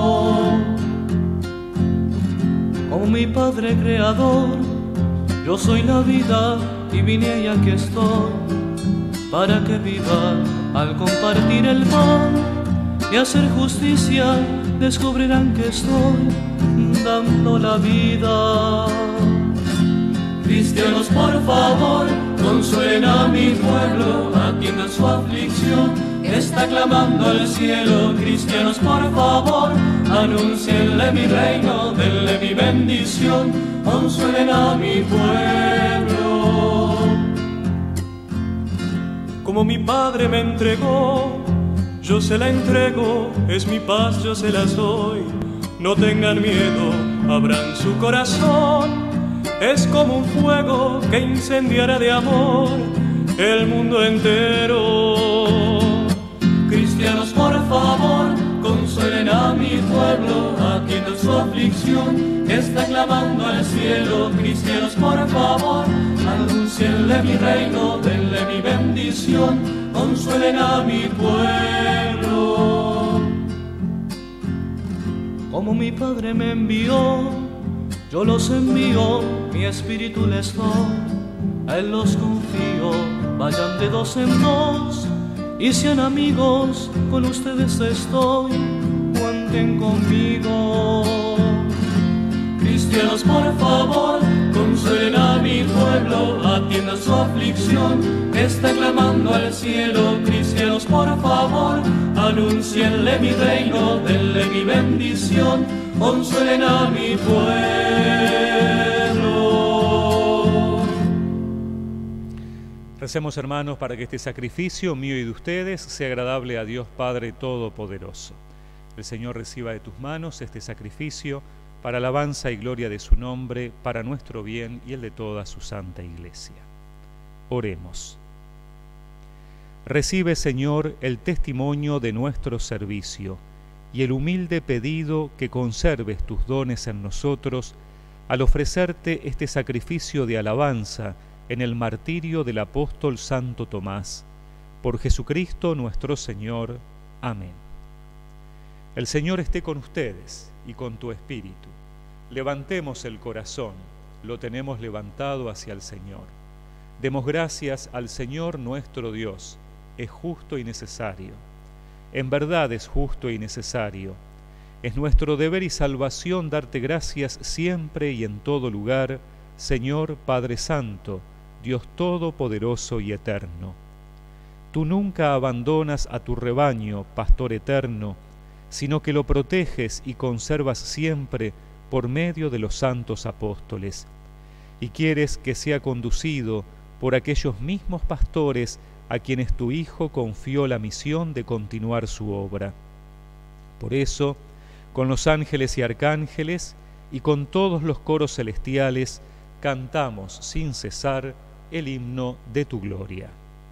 Como mi Padre Creador, yo soy la vida y vine y aquí estoy, para que viva al compartir el pan y hacer justicia, descubrirán que estoy dando la vida. Cristianos, por favor, consuelen a mi pueblo, atiendan su aflicción, que está clamando al cielo. Cristianos, por favor, anúncienle mi reino, denle mi bendición, consuelen a mi pueblo. Como mi Padre me entregó, yo se la entrego, es mi paz, yo se las doy. No tengan miedo, abran su corazón. Es como un fuego que incendiará de amor el mundo entero. Cristianos, por favor, consuelen a mi pueblo, atiendan su aflicción, que está clamando al cielo. Cristianos, por favor, anúncienle mi reino, denle mi bendición, consuelen a mi pueblo. Como mi Padre me envió, yo los envío, mi espíritu les doy, a Él los confío, vayan de dos en dos y sean amigos, con ustedes estoy, cuenten conmigo. Cristianos, por favor, consuelen a mi pueblo, atiendan su aflicción, que está clamando al cielo. Cristianos, por favor, anúncienle mi reino, denle mi bendición, consuelen a mi pueblo. Recemos, hermanos, para que este sacrificio mío y de ustedes sea agradable a Dios Padre Todopoderoso. El Señor reciba de tus manos este sacrificio para alabanza y gloria de su nombre, para nuestro bien y el de toda su santa Iglesia. Oremos. Recibe, Señor, el testimonio de nuestro servicio y el humilde pedido que conserves tus dones en nosotros al ofrecerte este sacrificio de alabanza en el martirio del apóstol Santo Tomás. Por Jesucristo nuestro Señor. Amén. El Señor esté con ustedes y con tu espíritu. Levantemos el corazón, lo tenemos levantado hacia el Señor. Demos gracias al Señor nuestro Dios, es justo y necesario. En verdad es justo y necesario. Es nuestro deber y salvación darte gracias siempre y en todo lugar, Señor Padre Santo, Dios Todopoderoso y Eterno. Tú nunca abandonas a tu rebaño, Pastor eterno, sino que lo proteges y conservas siempre por medio de los santos apóstoles, y quieres que sea conducido por aquellos mismos pastores a quienes tu Hijo confió la misión de continuar su obra. Por eso, con los ángeles y arcángeles, y con todos los coros celestiales, cantamos sin cesar el himno de tu gloria.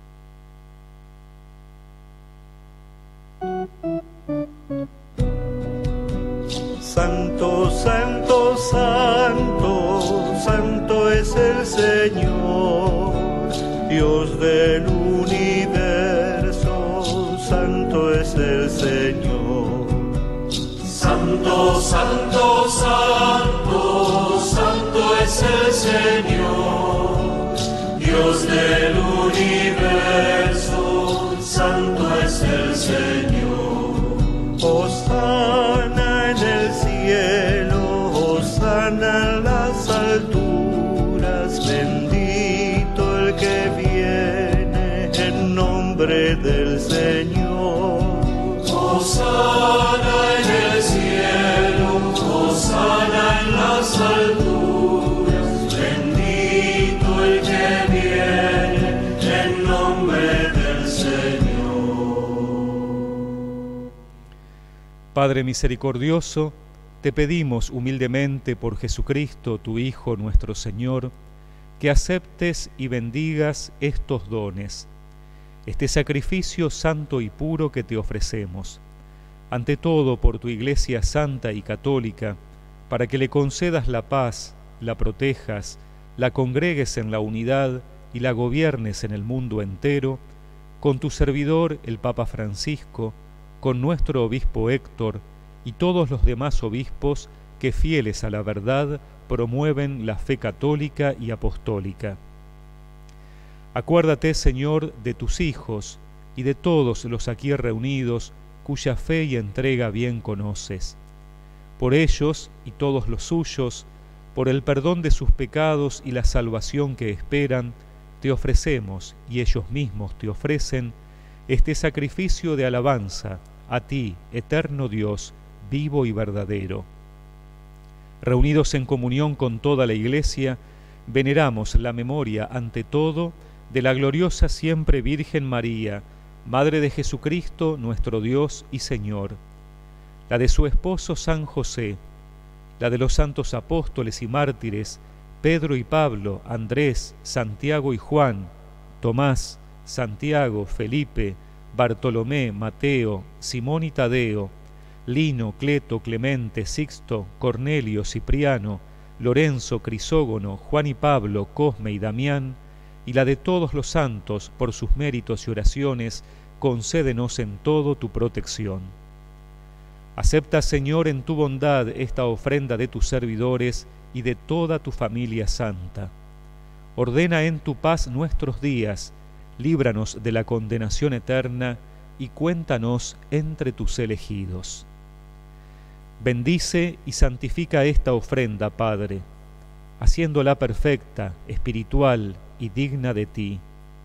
Santo, santo, santo, santo es el Señor, Dios del universo, santo es el Señor. Santo, santo, santo, santo es el Señor, Dios del universo, santo es el Señor. Hosana en el cielo, hosana en las alturas, bendito el que viene en nombre del Señor. Hosana en el cielo, hosana en las alturas, bendito el que viene en nombre del Señor. Padre misericordioso, te pedimos humildemente por Jesucristo, tu Hijo nuestro Señor, que aceptes y bendigas estos dones, este sacrificio santo y puro que te ofrecemos, ante todo por tu Iglesia santa y católica, para que le concedas la paz, la protejas, la congregues en la unidad y la gobiernes en el mundo entero, con tu servidor el Papa Francisco, con nuestro obispo Héctor y todos los demás obispos que fieles a la verdad promueven la fe católica y apostólica. Acuérdate, Señor, de tus hijos y de todos los aquí reunidos, cuya fe y entrega bien conoces. Por ellos y todos los suyos, por el perdón de sus pecados y la salvación que esperan, te ofrecemos, y ellos mismos te ofrecen, este sacrificio de alabanza a ti, eterno Dios, vivo y verdadero. Reunidos en comunión con toda la Iglesia, veneramos la memoria, ante todo, de la gloriosa siempre Virgen María, Madre de Jesucristo, nuestro Dios y Señor, la de su esposo San José, la de los santos apóstoles y mártires, Pedro y Pablo, Andrés, Santiago y Juan, Tomás, Santiago, Felipe, Bartolomé, Mateo, Simón y Tadeo, Lino, Cleto, Clemente, Sixto, Cornelio, Cipriano, Lorenzo, Crisógono, Juan y Pablo, Cosme y Damián, y la de todos los santos, por sus méritos y oraciones, concédenos en todo tu protección. Acepta, Señor, en tu bondad esta ofrenda de tus servidores y de toda tu familia santa. Ordena en tu paz nuestros días, líbranos de la condenación eterna y cuéntanos entre tus elegidos. Bendice y santifica esta ofrenda, Padre, haciéndola perfecta, espiritual y digna de ti,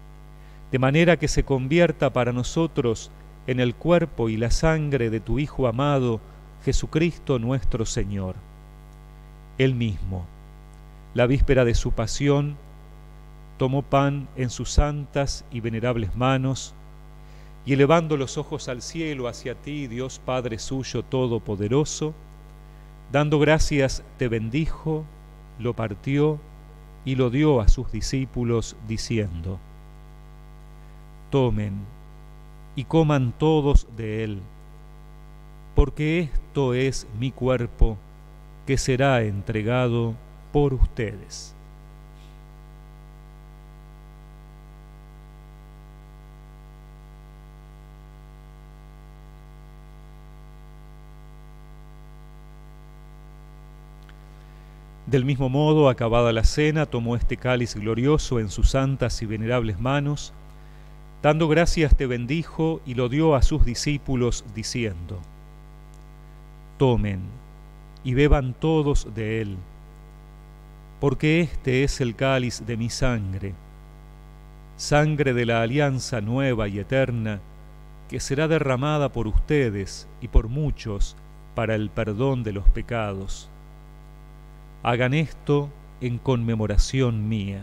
de manera que se convierta para nosotros en el cuerpo y la sangre de tu Hijo amado, Jesucristo nuestro Señor. Él mismo, la víspera de su pasión, tomó pan en sus santas y venerables manos, y elevando los ojos al cielo hacia ti, Dios Padre suyo todopoderoso, dando gracias te bendijo, lo partió y lo dio a sus discípulos, diciendo: Tomen y coman todos de él, porque esto es mi cuerpo, que será entregado por ustedes. Del mismo modo, acabada la cena, tomó este cáliz glorioso en sus santas y venerables manos, dando gracias te bendijo y lo dio a sus discípulos, diciendo: Tomen y beban todos de él, porque este es el cáliz de mi sangre, sangre de la alianza nueva y eterna, que será derramada por ustedes y por muchos para el perdón de los pecados. Hagan esto en conmemoración mía.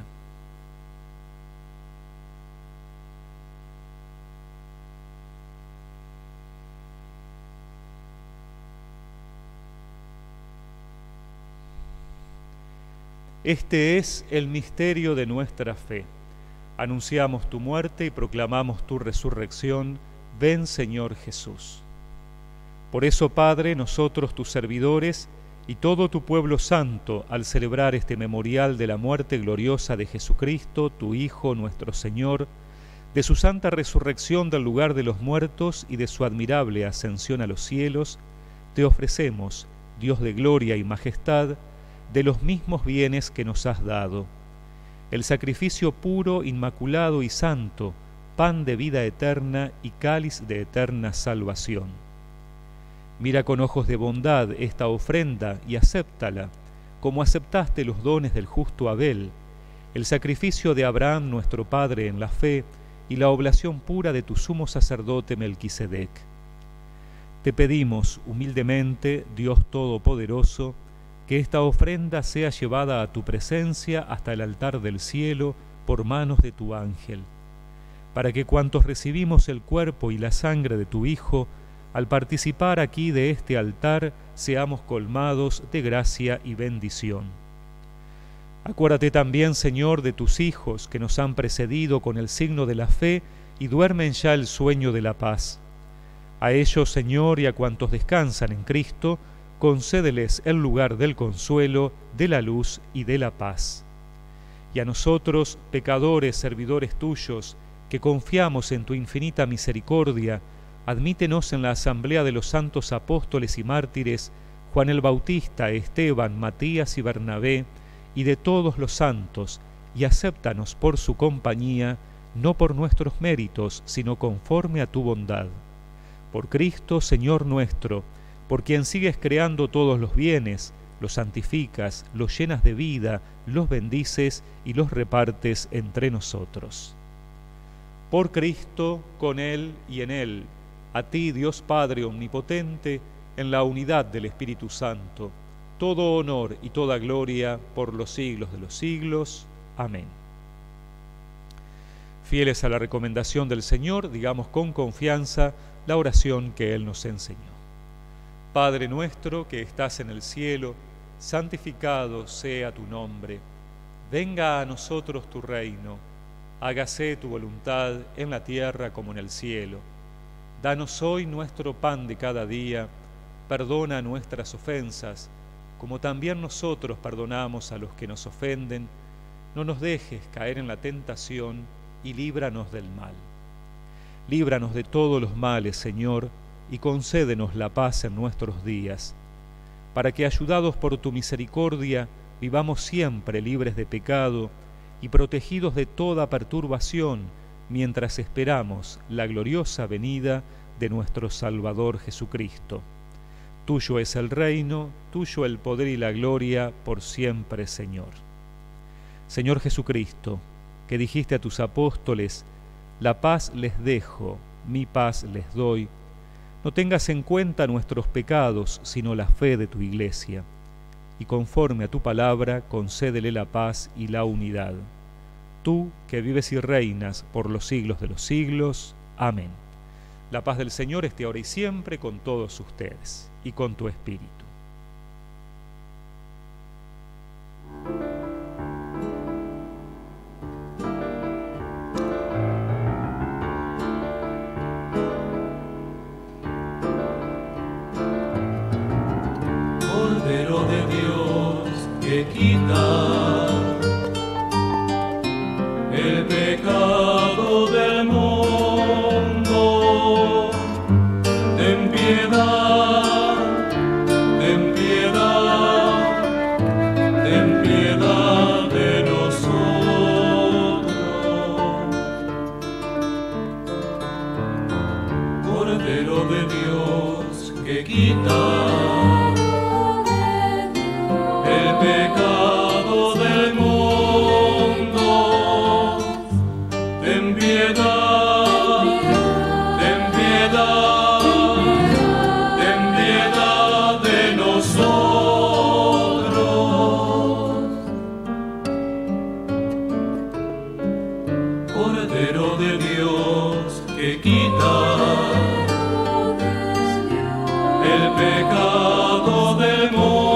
Este es el misterio de nuestra fe. Anunciamos tu muerte y proclamamos tu resurrección. Ven, Señor Jesús. Por eso, Padre, nosotros tus servidores y todo tu pueblo santo, al celebrar este memorial de la muerte gloriosa de Jesucristo, tu Hijo, nuestro Señor, de su santa resurrección del lugar de los muertos y de su admirable ascensión a los cielos, te ofrecemos, Dios de gloria y majestad, de los mismos bienes que nos has dado, el sacrificio puro, inmaculado y santo, pan de vida eterna y cáliz de eterna salvación. Mira con ojos de bondad esta ofrenda y acéptala, como aceptaste los dones del justo Abel, el sacrificio de Abraham nuestro Padre en la fe y la oblación pura de tu sumo sacerdote Melquisedec. Te pedimos humildemente, Dios Todopoderoso, que esta ofrenda sea llevada a tu presencia hasta el altar del cielo por manos de tu ángel, para que cuantos recibimos el cuerpo y la sangre de tu Hijo, al participar aquí de este altar, seamos colmados de gracia y bendición. Acuérdate también, Señor, de tus hijos que nos han precedido con el signo de la fe y duermen ya el sueño de la paz. A ellos, Señor, y a cuantos descansan en Cristo, concédeles el lugar del consuelo, de la luz y de la paz. Y a nosotros, pecadores, servidores tuyos, que confiamos en tu infinita misericordia, admítenos en la asamblea de los santos apóstoles y mártires, Juan el Bautista, Esteban, Matías y Bernabé, y de todos los santos, y acéptanos por su compañía, no por nuestros méritos, sino conforme a tu bondad. Por Cristo, Señor nuestro, por quien sigues creando todos los bienes, los santificas, los llenas de vida, los bendices y los repartes entre nosotros. Por Cristo, con Él y en Él, a ti, Dios Padre Omnipotente, en la unidad del Espíritu Santo, todo honor y toda gloria por los siglos de los siglos. Amén. Fieles a la recomendación del Señor, digamos con confianza la oración que Él nos enseñó. Padre nuestro que estás en el cielo, santificado sea tu nombre. Venga a nosotros tu reino. Hágase tu voluntad en la tierra como en el cielo. Danos hoy nuestro pan de cada día. Perdona nuestras ofensas, como también nosotros perdonamos a los que nos ofenden. No nos dejes caer en la tentación y líbranos del mal. Líbranos de todos los males, Señor, y concédenos la paz en nuestros días, para que, ayudados por tu misericordia, vivamos siempre libres de pecado y protegidos de toda perturbación, mientras esperamos la gloriosa venida de nuestro Salvador Jesucristo. Tuyo es el reino, tuyo el poder y la gloria, por siempre, Señor. Señor Jesucristo, que dijiste a tus apóstoles, la paz les dejo, mi paz les doy, no tengas en cuenta nuestros pecados, sino la fe de tu Iglesia, y conforme a tu palabra, concédele la paz y la unidad. Tú, que vives y reinas por los siglos de los siglos. Amén. La paz del Señor esté ahora y siempre con todos ustedes y con tu espíritu. Cordero de Dios que quita el pecado del mundo, ten piedad, ten piedad, ten piedad de nosotros. Cordero de Dios que quita el pecado del mundo, ten piedad, ten piedad, ten piedad de nosotros. Cordero de Dios que quita el pecado del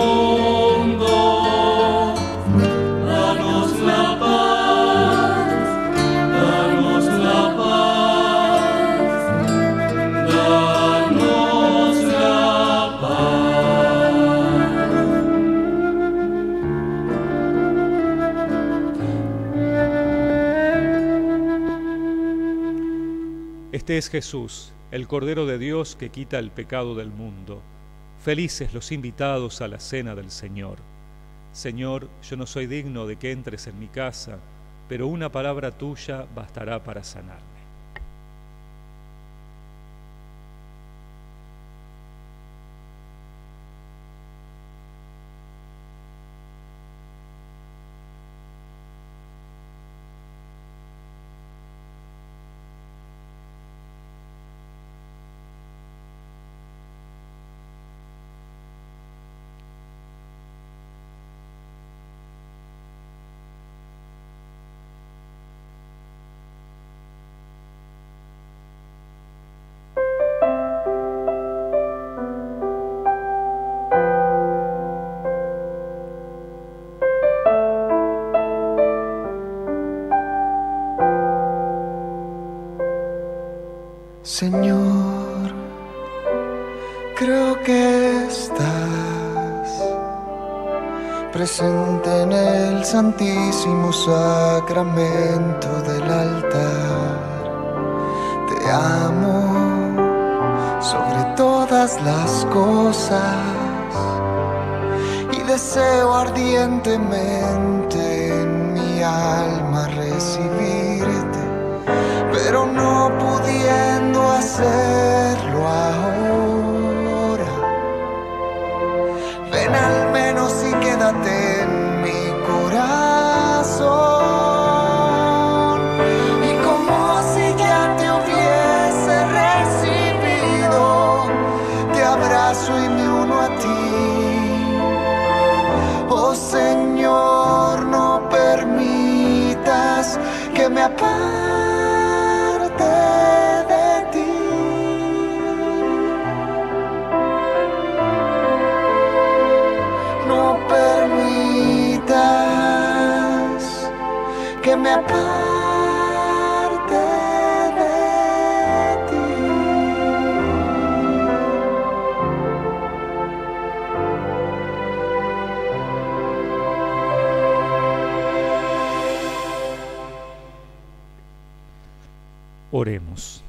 mundo, danos la paz, danos la paz, danos la paz. Este es Jesús, el Cordero de Dios que quita el pecado del mundo. Felices los invitados a la cena del Señor. Señor, yo no soy digno de que entres en mi casa, pero una palabra tuya bastará para sanarme. Señor, creo que estás presente en el santísimo sacramento del altar. Te amo sobre todas las cosas y deseo ardientemente en mi alma recibirte, pero no pudiendo hacerlo ahora. Ven al menos y quédate en mi corazón, y como si ya te hubiese recibido, te abrazo y me uno a ti. Oh Señor, no permitas que me aparte de ti. No permitas que me aparte de ti. Oremos.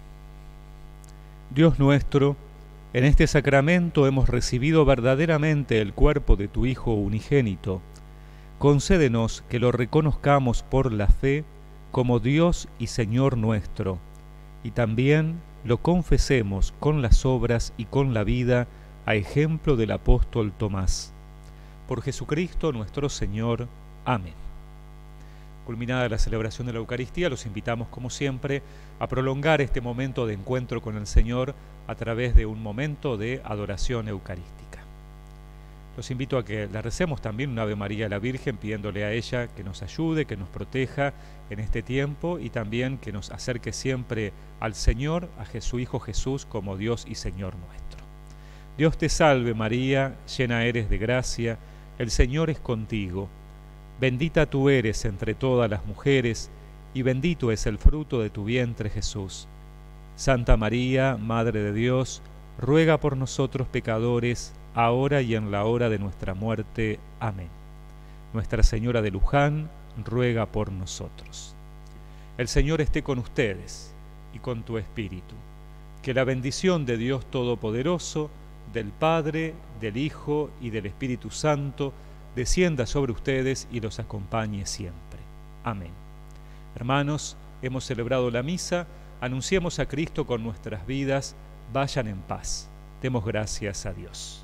Dios nuestro, en este sacramento hemos recibido verdaderamente el cuerpo de tu Hijo unigénito. Concédenos que lo reconozcamos por la fe como Dios y Señor nuestro, y también lo confesemos con las obras y con la vida, a ejemplo del apóstol Tomás. Por Jesucristo nuestro Señor. Amén. Culminada la celebración de la Eucaristía, los invitamos, como siempre, a prolongar este momento de encuentro con el Señor a través de un momento de adoración eucarística. Los invito a que le recemos también un Ave María a la Virgen, pidiéndole a ella que nos ayude, que nos proteja en este tiempo y también que nos acerque siempre al Señor, a su Hijo Jesús, como Dios y Señor nuestro. Dios te salve María, llena eres de gracia, el Señor es contigo. Bendita tú eres entre todas las mujeres, y bendito es el fruto de tu vientre, Jesús. Santa María, Madre de Dios, ruega por nosotros pecadores, ahora y en la hora de nuestra muerte. Amén. Nuestra Señora de Luján, ruega por nosotros. El Señor esté con ustedes y con tu espíritu. Que la bendición de Dios Todopoderoso, del Padre, del Hijo y del Espíritu Santo, descienda sobre ustedes y los acompañe siempre. Amén. Hermanos, hemos celebrado la misa, anunciemos a Cristo con nuestras vidas, vayan en paz. Demos gracias a Dios.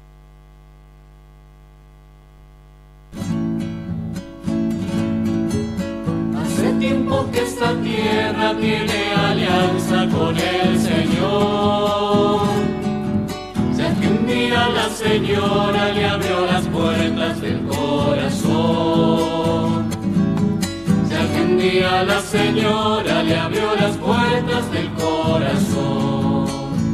Hace tiempo que esta tierra tiene alianza con el Señor. Ya que un día la Señora le abrió las puertas del corazón. Ya que un día la Señora le abrió las puertas del corazón.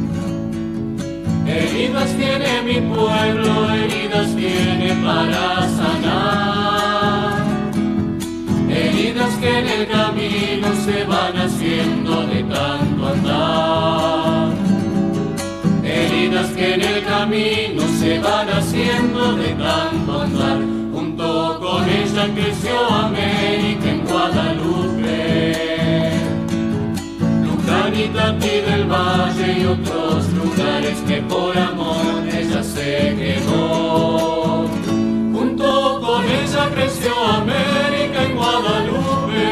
Heridas tiene mi pueblo, heridas tiene para sanar. Heridas que en el camino se van haciendo de tanto andar. Heridas que en el camino se van haciendo de tanto andar. Junto con ella creció América en Guadalupe, Luján y Tati del Valle y otros lugares que por amor ella se quedó. Junto con ella creció América en Guadalupe,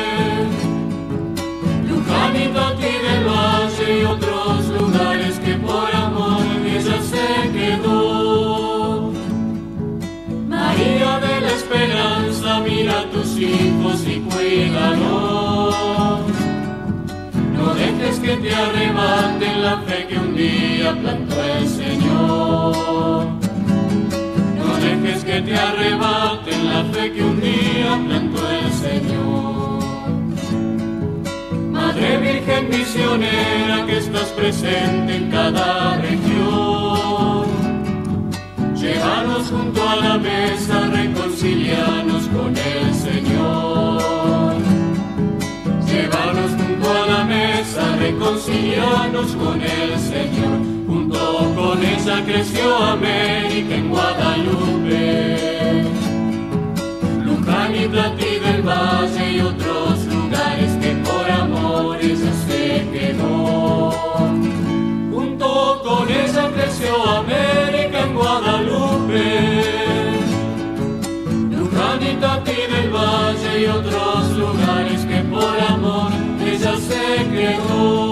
Luján y Tati del Valle y otros lugares que por amor ella se quedó. María de la Esperanza, mira a tus hijos y cuídalos. No dejes que te arrebaten la fe que un día plantó el Señor. No dejes que te arrebaten la fe que un día plantó el Señor. Madre Virgen misionera que estás presente en cada región, llévanos junto a la mesa, reconcilianos con el Señor. Llévanos junto a la mesa, reconcilianos sicilianos con el Señor. Junto con ella creció América en Guadalupe, Luján y Platí del Valle y otros lugares que por amor ella se quedó. Junto con ella creció América en Guadalupe, Luján y Platí del Valle y otros lugares que por amor ella se quedó.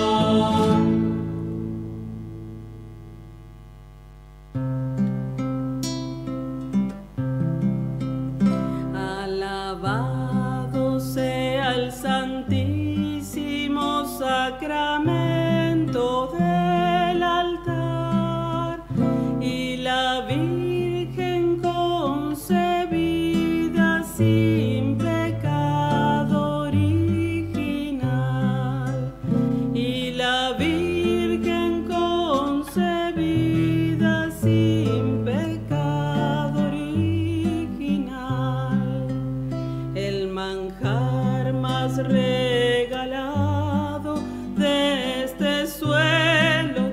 Alabado sea el Santísimo Sacramento del altar y la Virgen concebida sin pecado original, y la Virgen concebida sin pecado original. El manjar más regalado de este suelo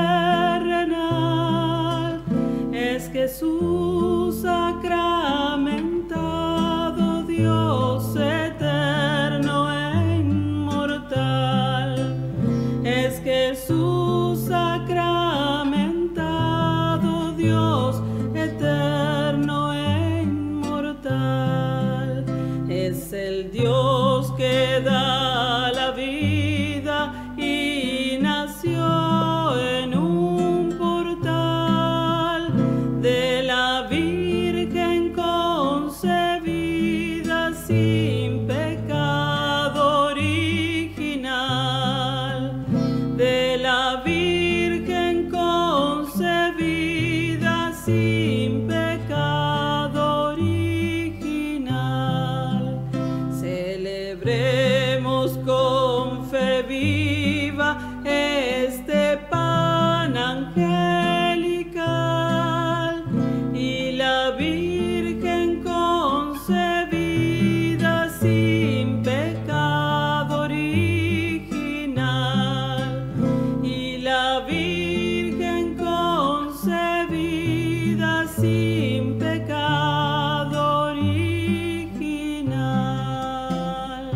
terrenal es Jesús sacramentado, Dios eterno e inmortal. Es Jesús sacramentado, Dios eterno e inmortal. Es el Dios que da la vida y nació en un portal de la Virgen concebida sin pecado original, de la Virgen concebida sin pecado original. Celebremos con fe viva este pan angelical y la Virgen concebida sin pecado original, y la Virgen concebida sin pecado original.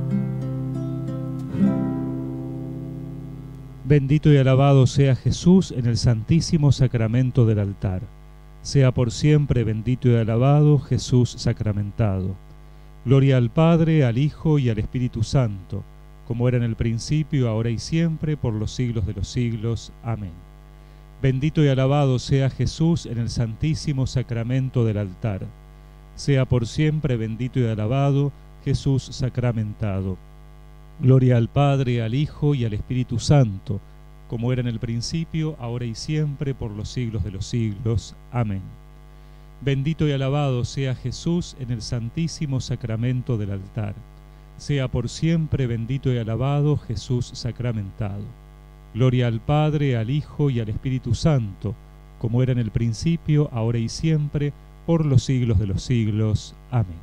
Bendito y alabado sea Jesús en el santísimo sacramento del altar. Sea por siempre bendito y alabado Jesús sacramentado. Gloria al Padre, al Hijo y al Espíritu Santo, como era en el principio, ahora y siempre, por los siglos de los siglos. Amén. Bendito y alabado sea Jesús en el santísimo sacramento del altar. Sea por siempre bendito y alabado Jesús sacramentado. Gloria al Padre, al Hijo y al Espíritu Santo, como era en el principio, ahora y siempre, por los siglos de los siglos. Amén. Bendito y alabado sea Jesús en el santísimo sacramento del altar. Sea por siempre bendito y alabado Jesús sacramentado. Gloria al Padre, al Hijo y al Espíritu Santo, como era en el principio, ahora y siempre, por los siglos de los siglos. Amén.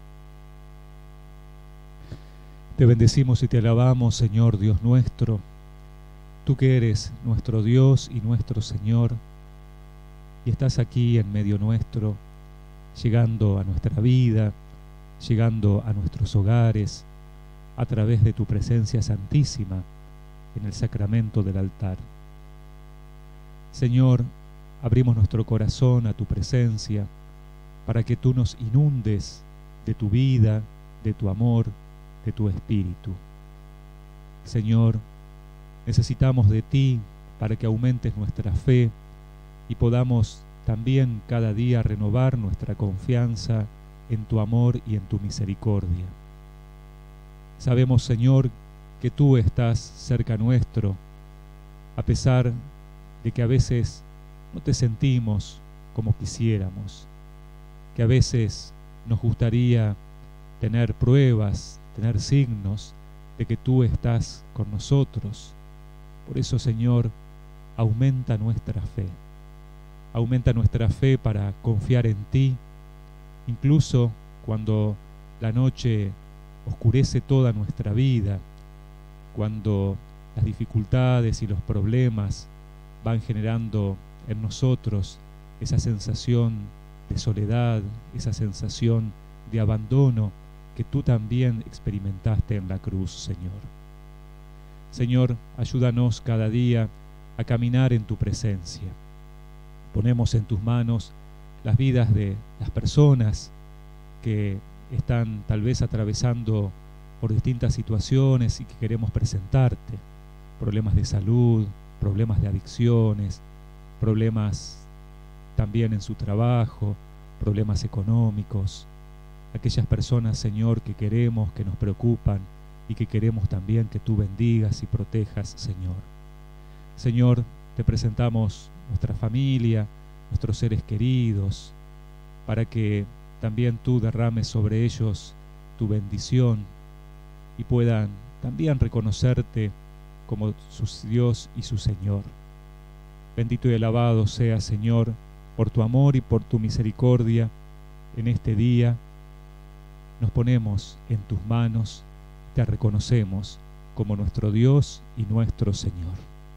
Te bendecimos y te alabamos, Señor Dios nuestro, Tú que eres nuestro Dios y nuestro Señor, y estás aquí en medio nuestro, llegando a nuestra vida, llegando a nuestros hogares, a través de tu presencia santísima en el sacramento del altar. Señor, abrimos nuestro corazón a tu presencia para que tú nos inundes de tu vida, de tu amor, de tu espíritu. Señor, necesitamos de ti para que aumentes nuestra fe y podamos también cada día renovar nuestra confianza en tu amor y en tu misericordia. Sabemos, Señor, que tú estás cerca nuestro, a pesar de que a veces no te sentimos como quisiéramos, que a veces nos gustaría tener pruebas, tener signos de que tú estás con nosotros. Por eso, Señor, aumenta nuestra fe para confiar en ti, incluso cuando la noche oscurece toda nuestra vida, cuando las dificultades y los problemas van generando en nosotros esa sensación de soledad, esa sensación de abandono que tú también experimentaste en la cruz, Señor. Señor, ayúdanos cada día a caminar en tu presencia. Ponemos en tus manos las vidas de las personas que están tal vez atravesando por distintas situaciones y que queremos presentarte. Problemas de salud, problemas de adicciones, problemas también en su trabajo, problemas económicos. Aquellas personas, Señor, que queremos, que nos preocupan y que queremos también que tú bendigas y protejas, Señor. Señor, te presentamos nuestra familia, nuestros seres queridos, para que también tú derrames sobre ellos tu bendición y puedan también reconocerte como su Dios y su Señor. Bendito y alabado sea, Señor, por tu amor y por tu misericordia en este día. Nos ponemos en tus manos, te reconocemos como nuestro Dios y nuestro Señor.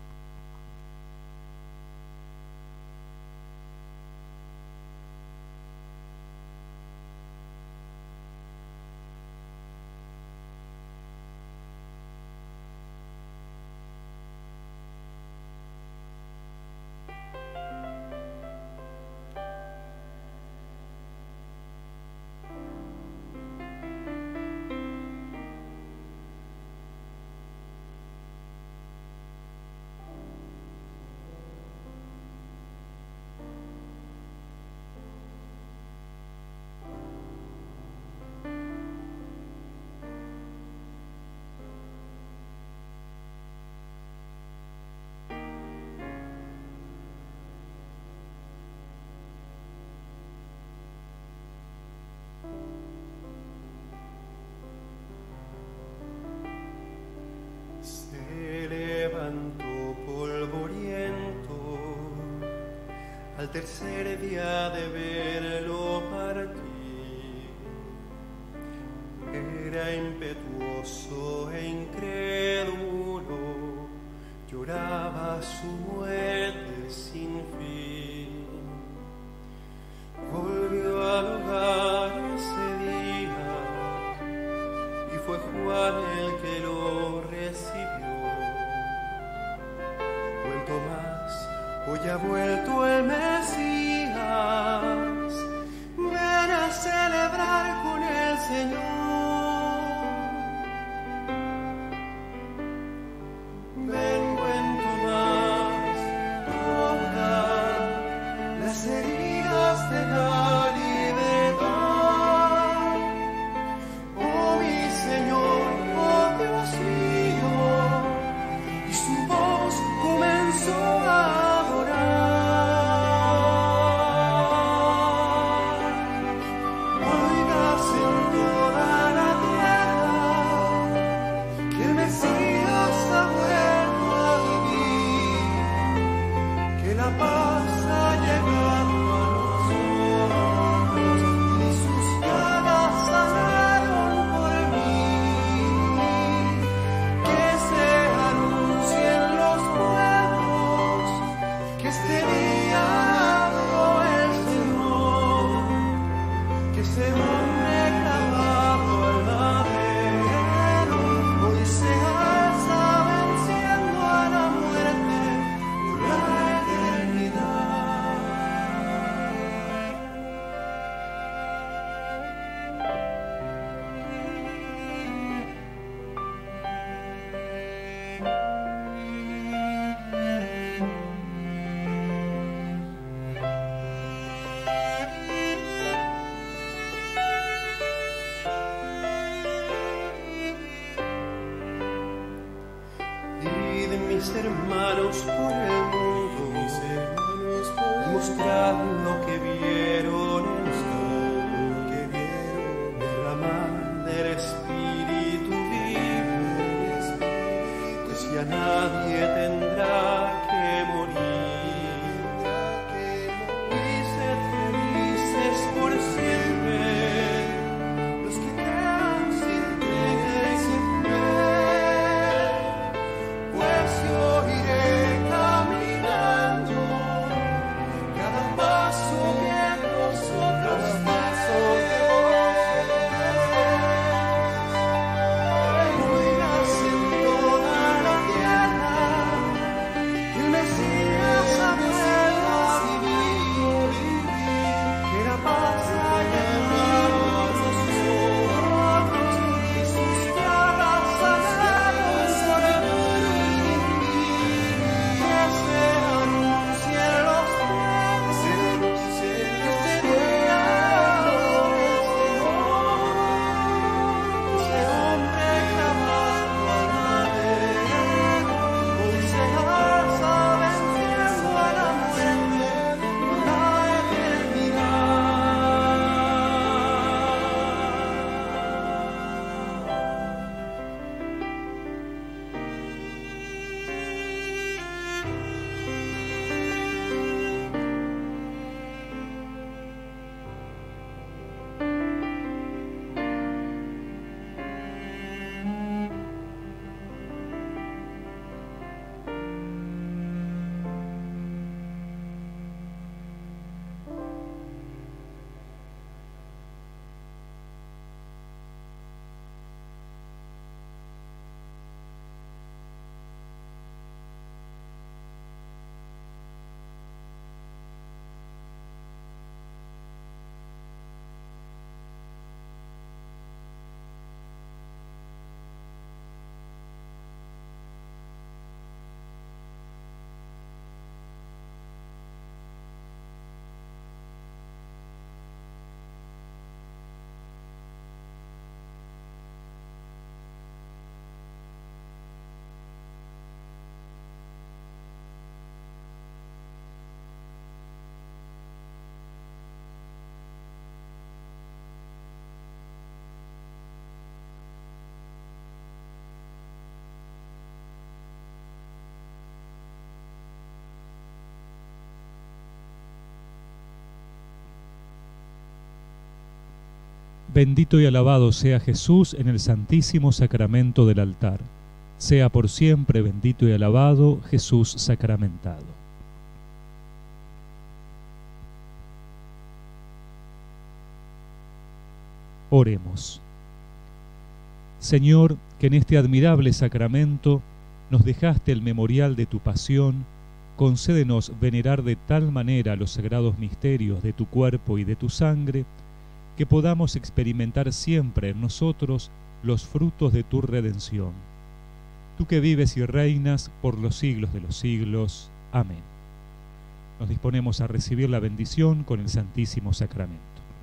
Al tercer día de verlo partir, era impetuoso e incrédulo, lloraba su muerte sin fin. Volvió al hogar ese día y fue Juan el que lo recibió. Cuento más, hoy ha vuelto el Mesías, ven a celebrar con el Señor. Ven, cuento más, tocar las heridas de la libertad. Oh mi Señor, oh Dios mío, y su voz comenzó a oigas en toda mis hermanos por el mundo y mostrar lo que vieron derramar del Espíritu vivo, pues ya nadie tendrá que morir y ser felices por siempre. Los que crean sin tener sin ver, pues yo iré caminando cada paso que vosotros oirás en toda la tierra que el Mesías ha vuelto a vivir, que la paz haya llegado a nosotros y sus llagas sanaron por mí, que se anuncien los pueblos, que se diga ahora el Señor, ese hombre clavado a madera, hoy se alza venciendo a la muerte por la eternidad. Bendito y alabado sea Jesús en el santísimo sacramento del altar. Sea por siempre bendito y alabado Jesús sacramentado. Oremos. Señor, que en este admirable sacramento nos dejaste el memorial de tu pasión, concédenos venerar de tal manera los sagrados misterios de tu cuerpo y de tu sangre, que podamos experimentar siempre en nosotros los frutos de tu redención. Tú que vives y reinas por los siglos de los siglos. Amén. Nos disponemos a recibir la bendición con el Santísimo Sacramento.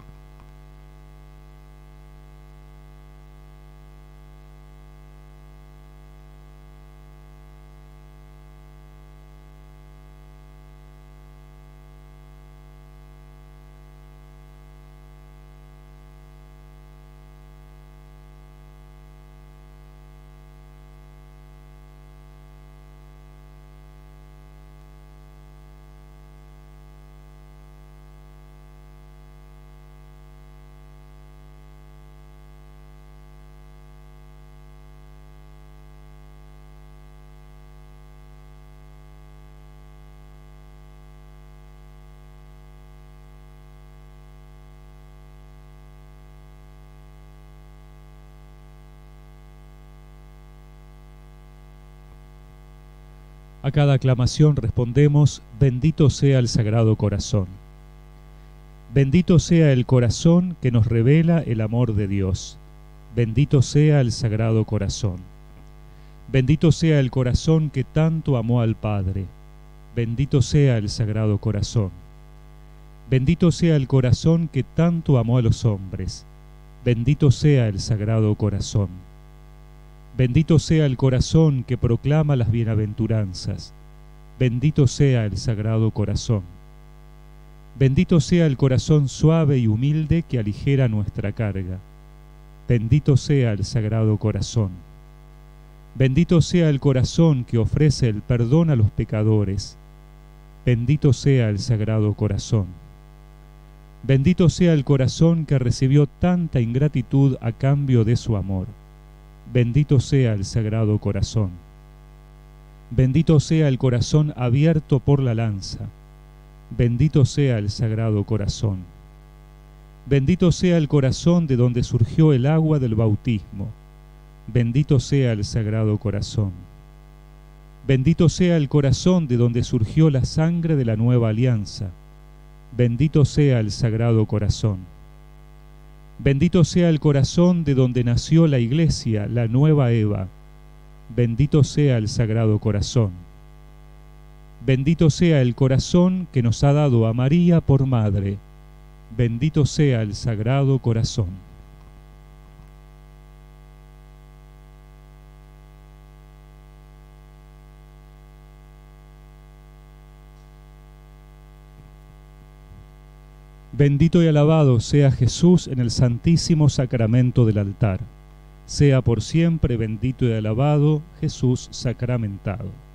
A cada aclamación respondemos: bendito sea el Sagrado Corazón. Bendito sea el corazón que nos revela el amor de Dios. Bendito sea el Sagrado Corazón. Bendito sea el corazón que tanto amó al Padre. Bendito sea el Sagrado Corazón. Bendito sea el corazón que tanto amó a los hombres. Bendito sea el Sagrado Corazón. Bendito sea el corazón que proclama las bienaventuranzas. Bendito sea el Sagrado Corazón. Bendito sea el corazón suave y humilde que aligera nuestra carga. Bendito sea el Sagrado Corazón. Bendito sea el corazón que ofrece el perdón a los pecadores. Bendito sea el Sagrado Corazón. Bendito sea el corazón que recibió tanta ingratitud a cambio de su amor. Bendito sea el Sagrado Corazón. Bendito sea el corazón abierto por la lanza. Bendito sea el Sagrado Corazón. Bendito sea el corazón de donde surgió el agua del bautismo. Bendito sea el Sagrado Corazón. Bendito sea el corazón de donde surgió la sangre de la nueva alianza. Bendito sea el Sagrado Corazón. Bendito sea el corazón de donde nació la Iglesia, la nueva Eva. Bendito sea el Sagrado Corazón. Bendito sea el corazón que nos ha dado a María por madre. Bendito sea el Sagrado Corazón. Bendito y alabado sea Jesús en el santísimo sacramento del altar. Sea por siempre bendito y alabado Jesús sacramentado.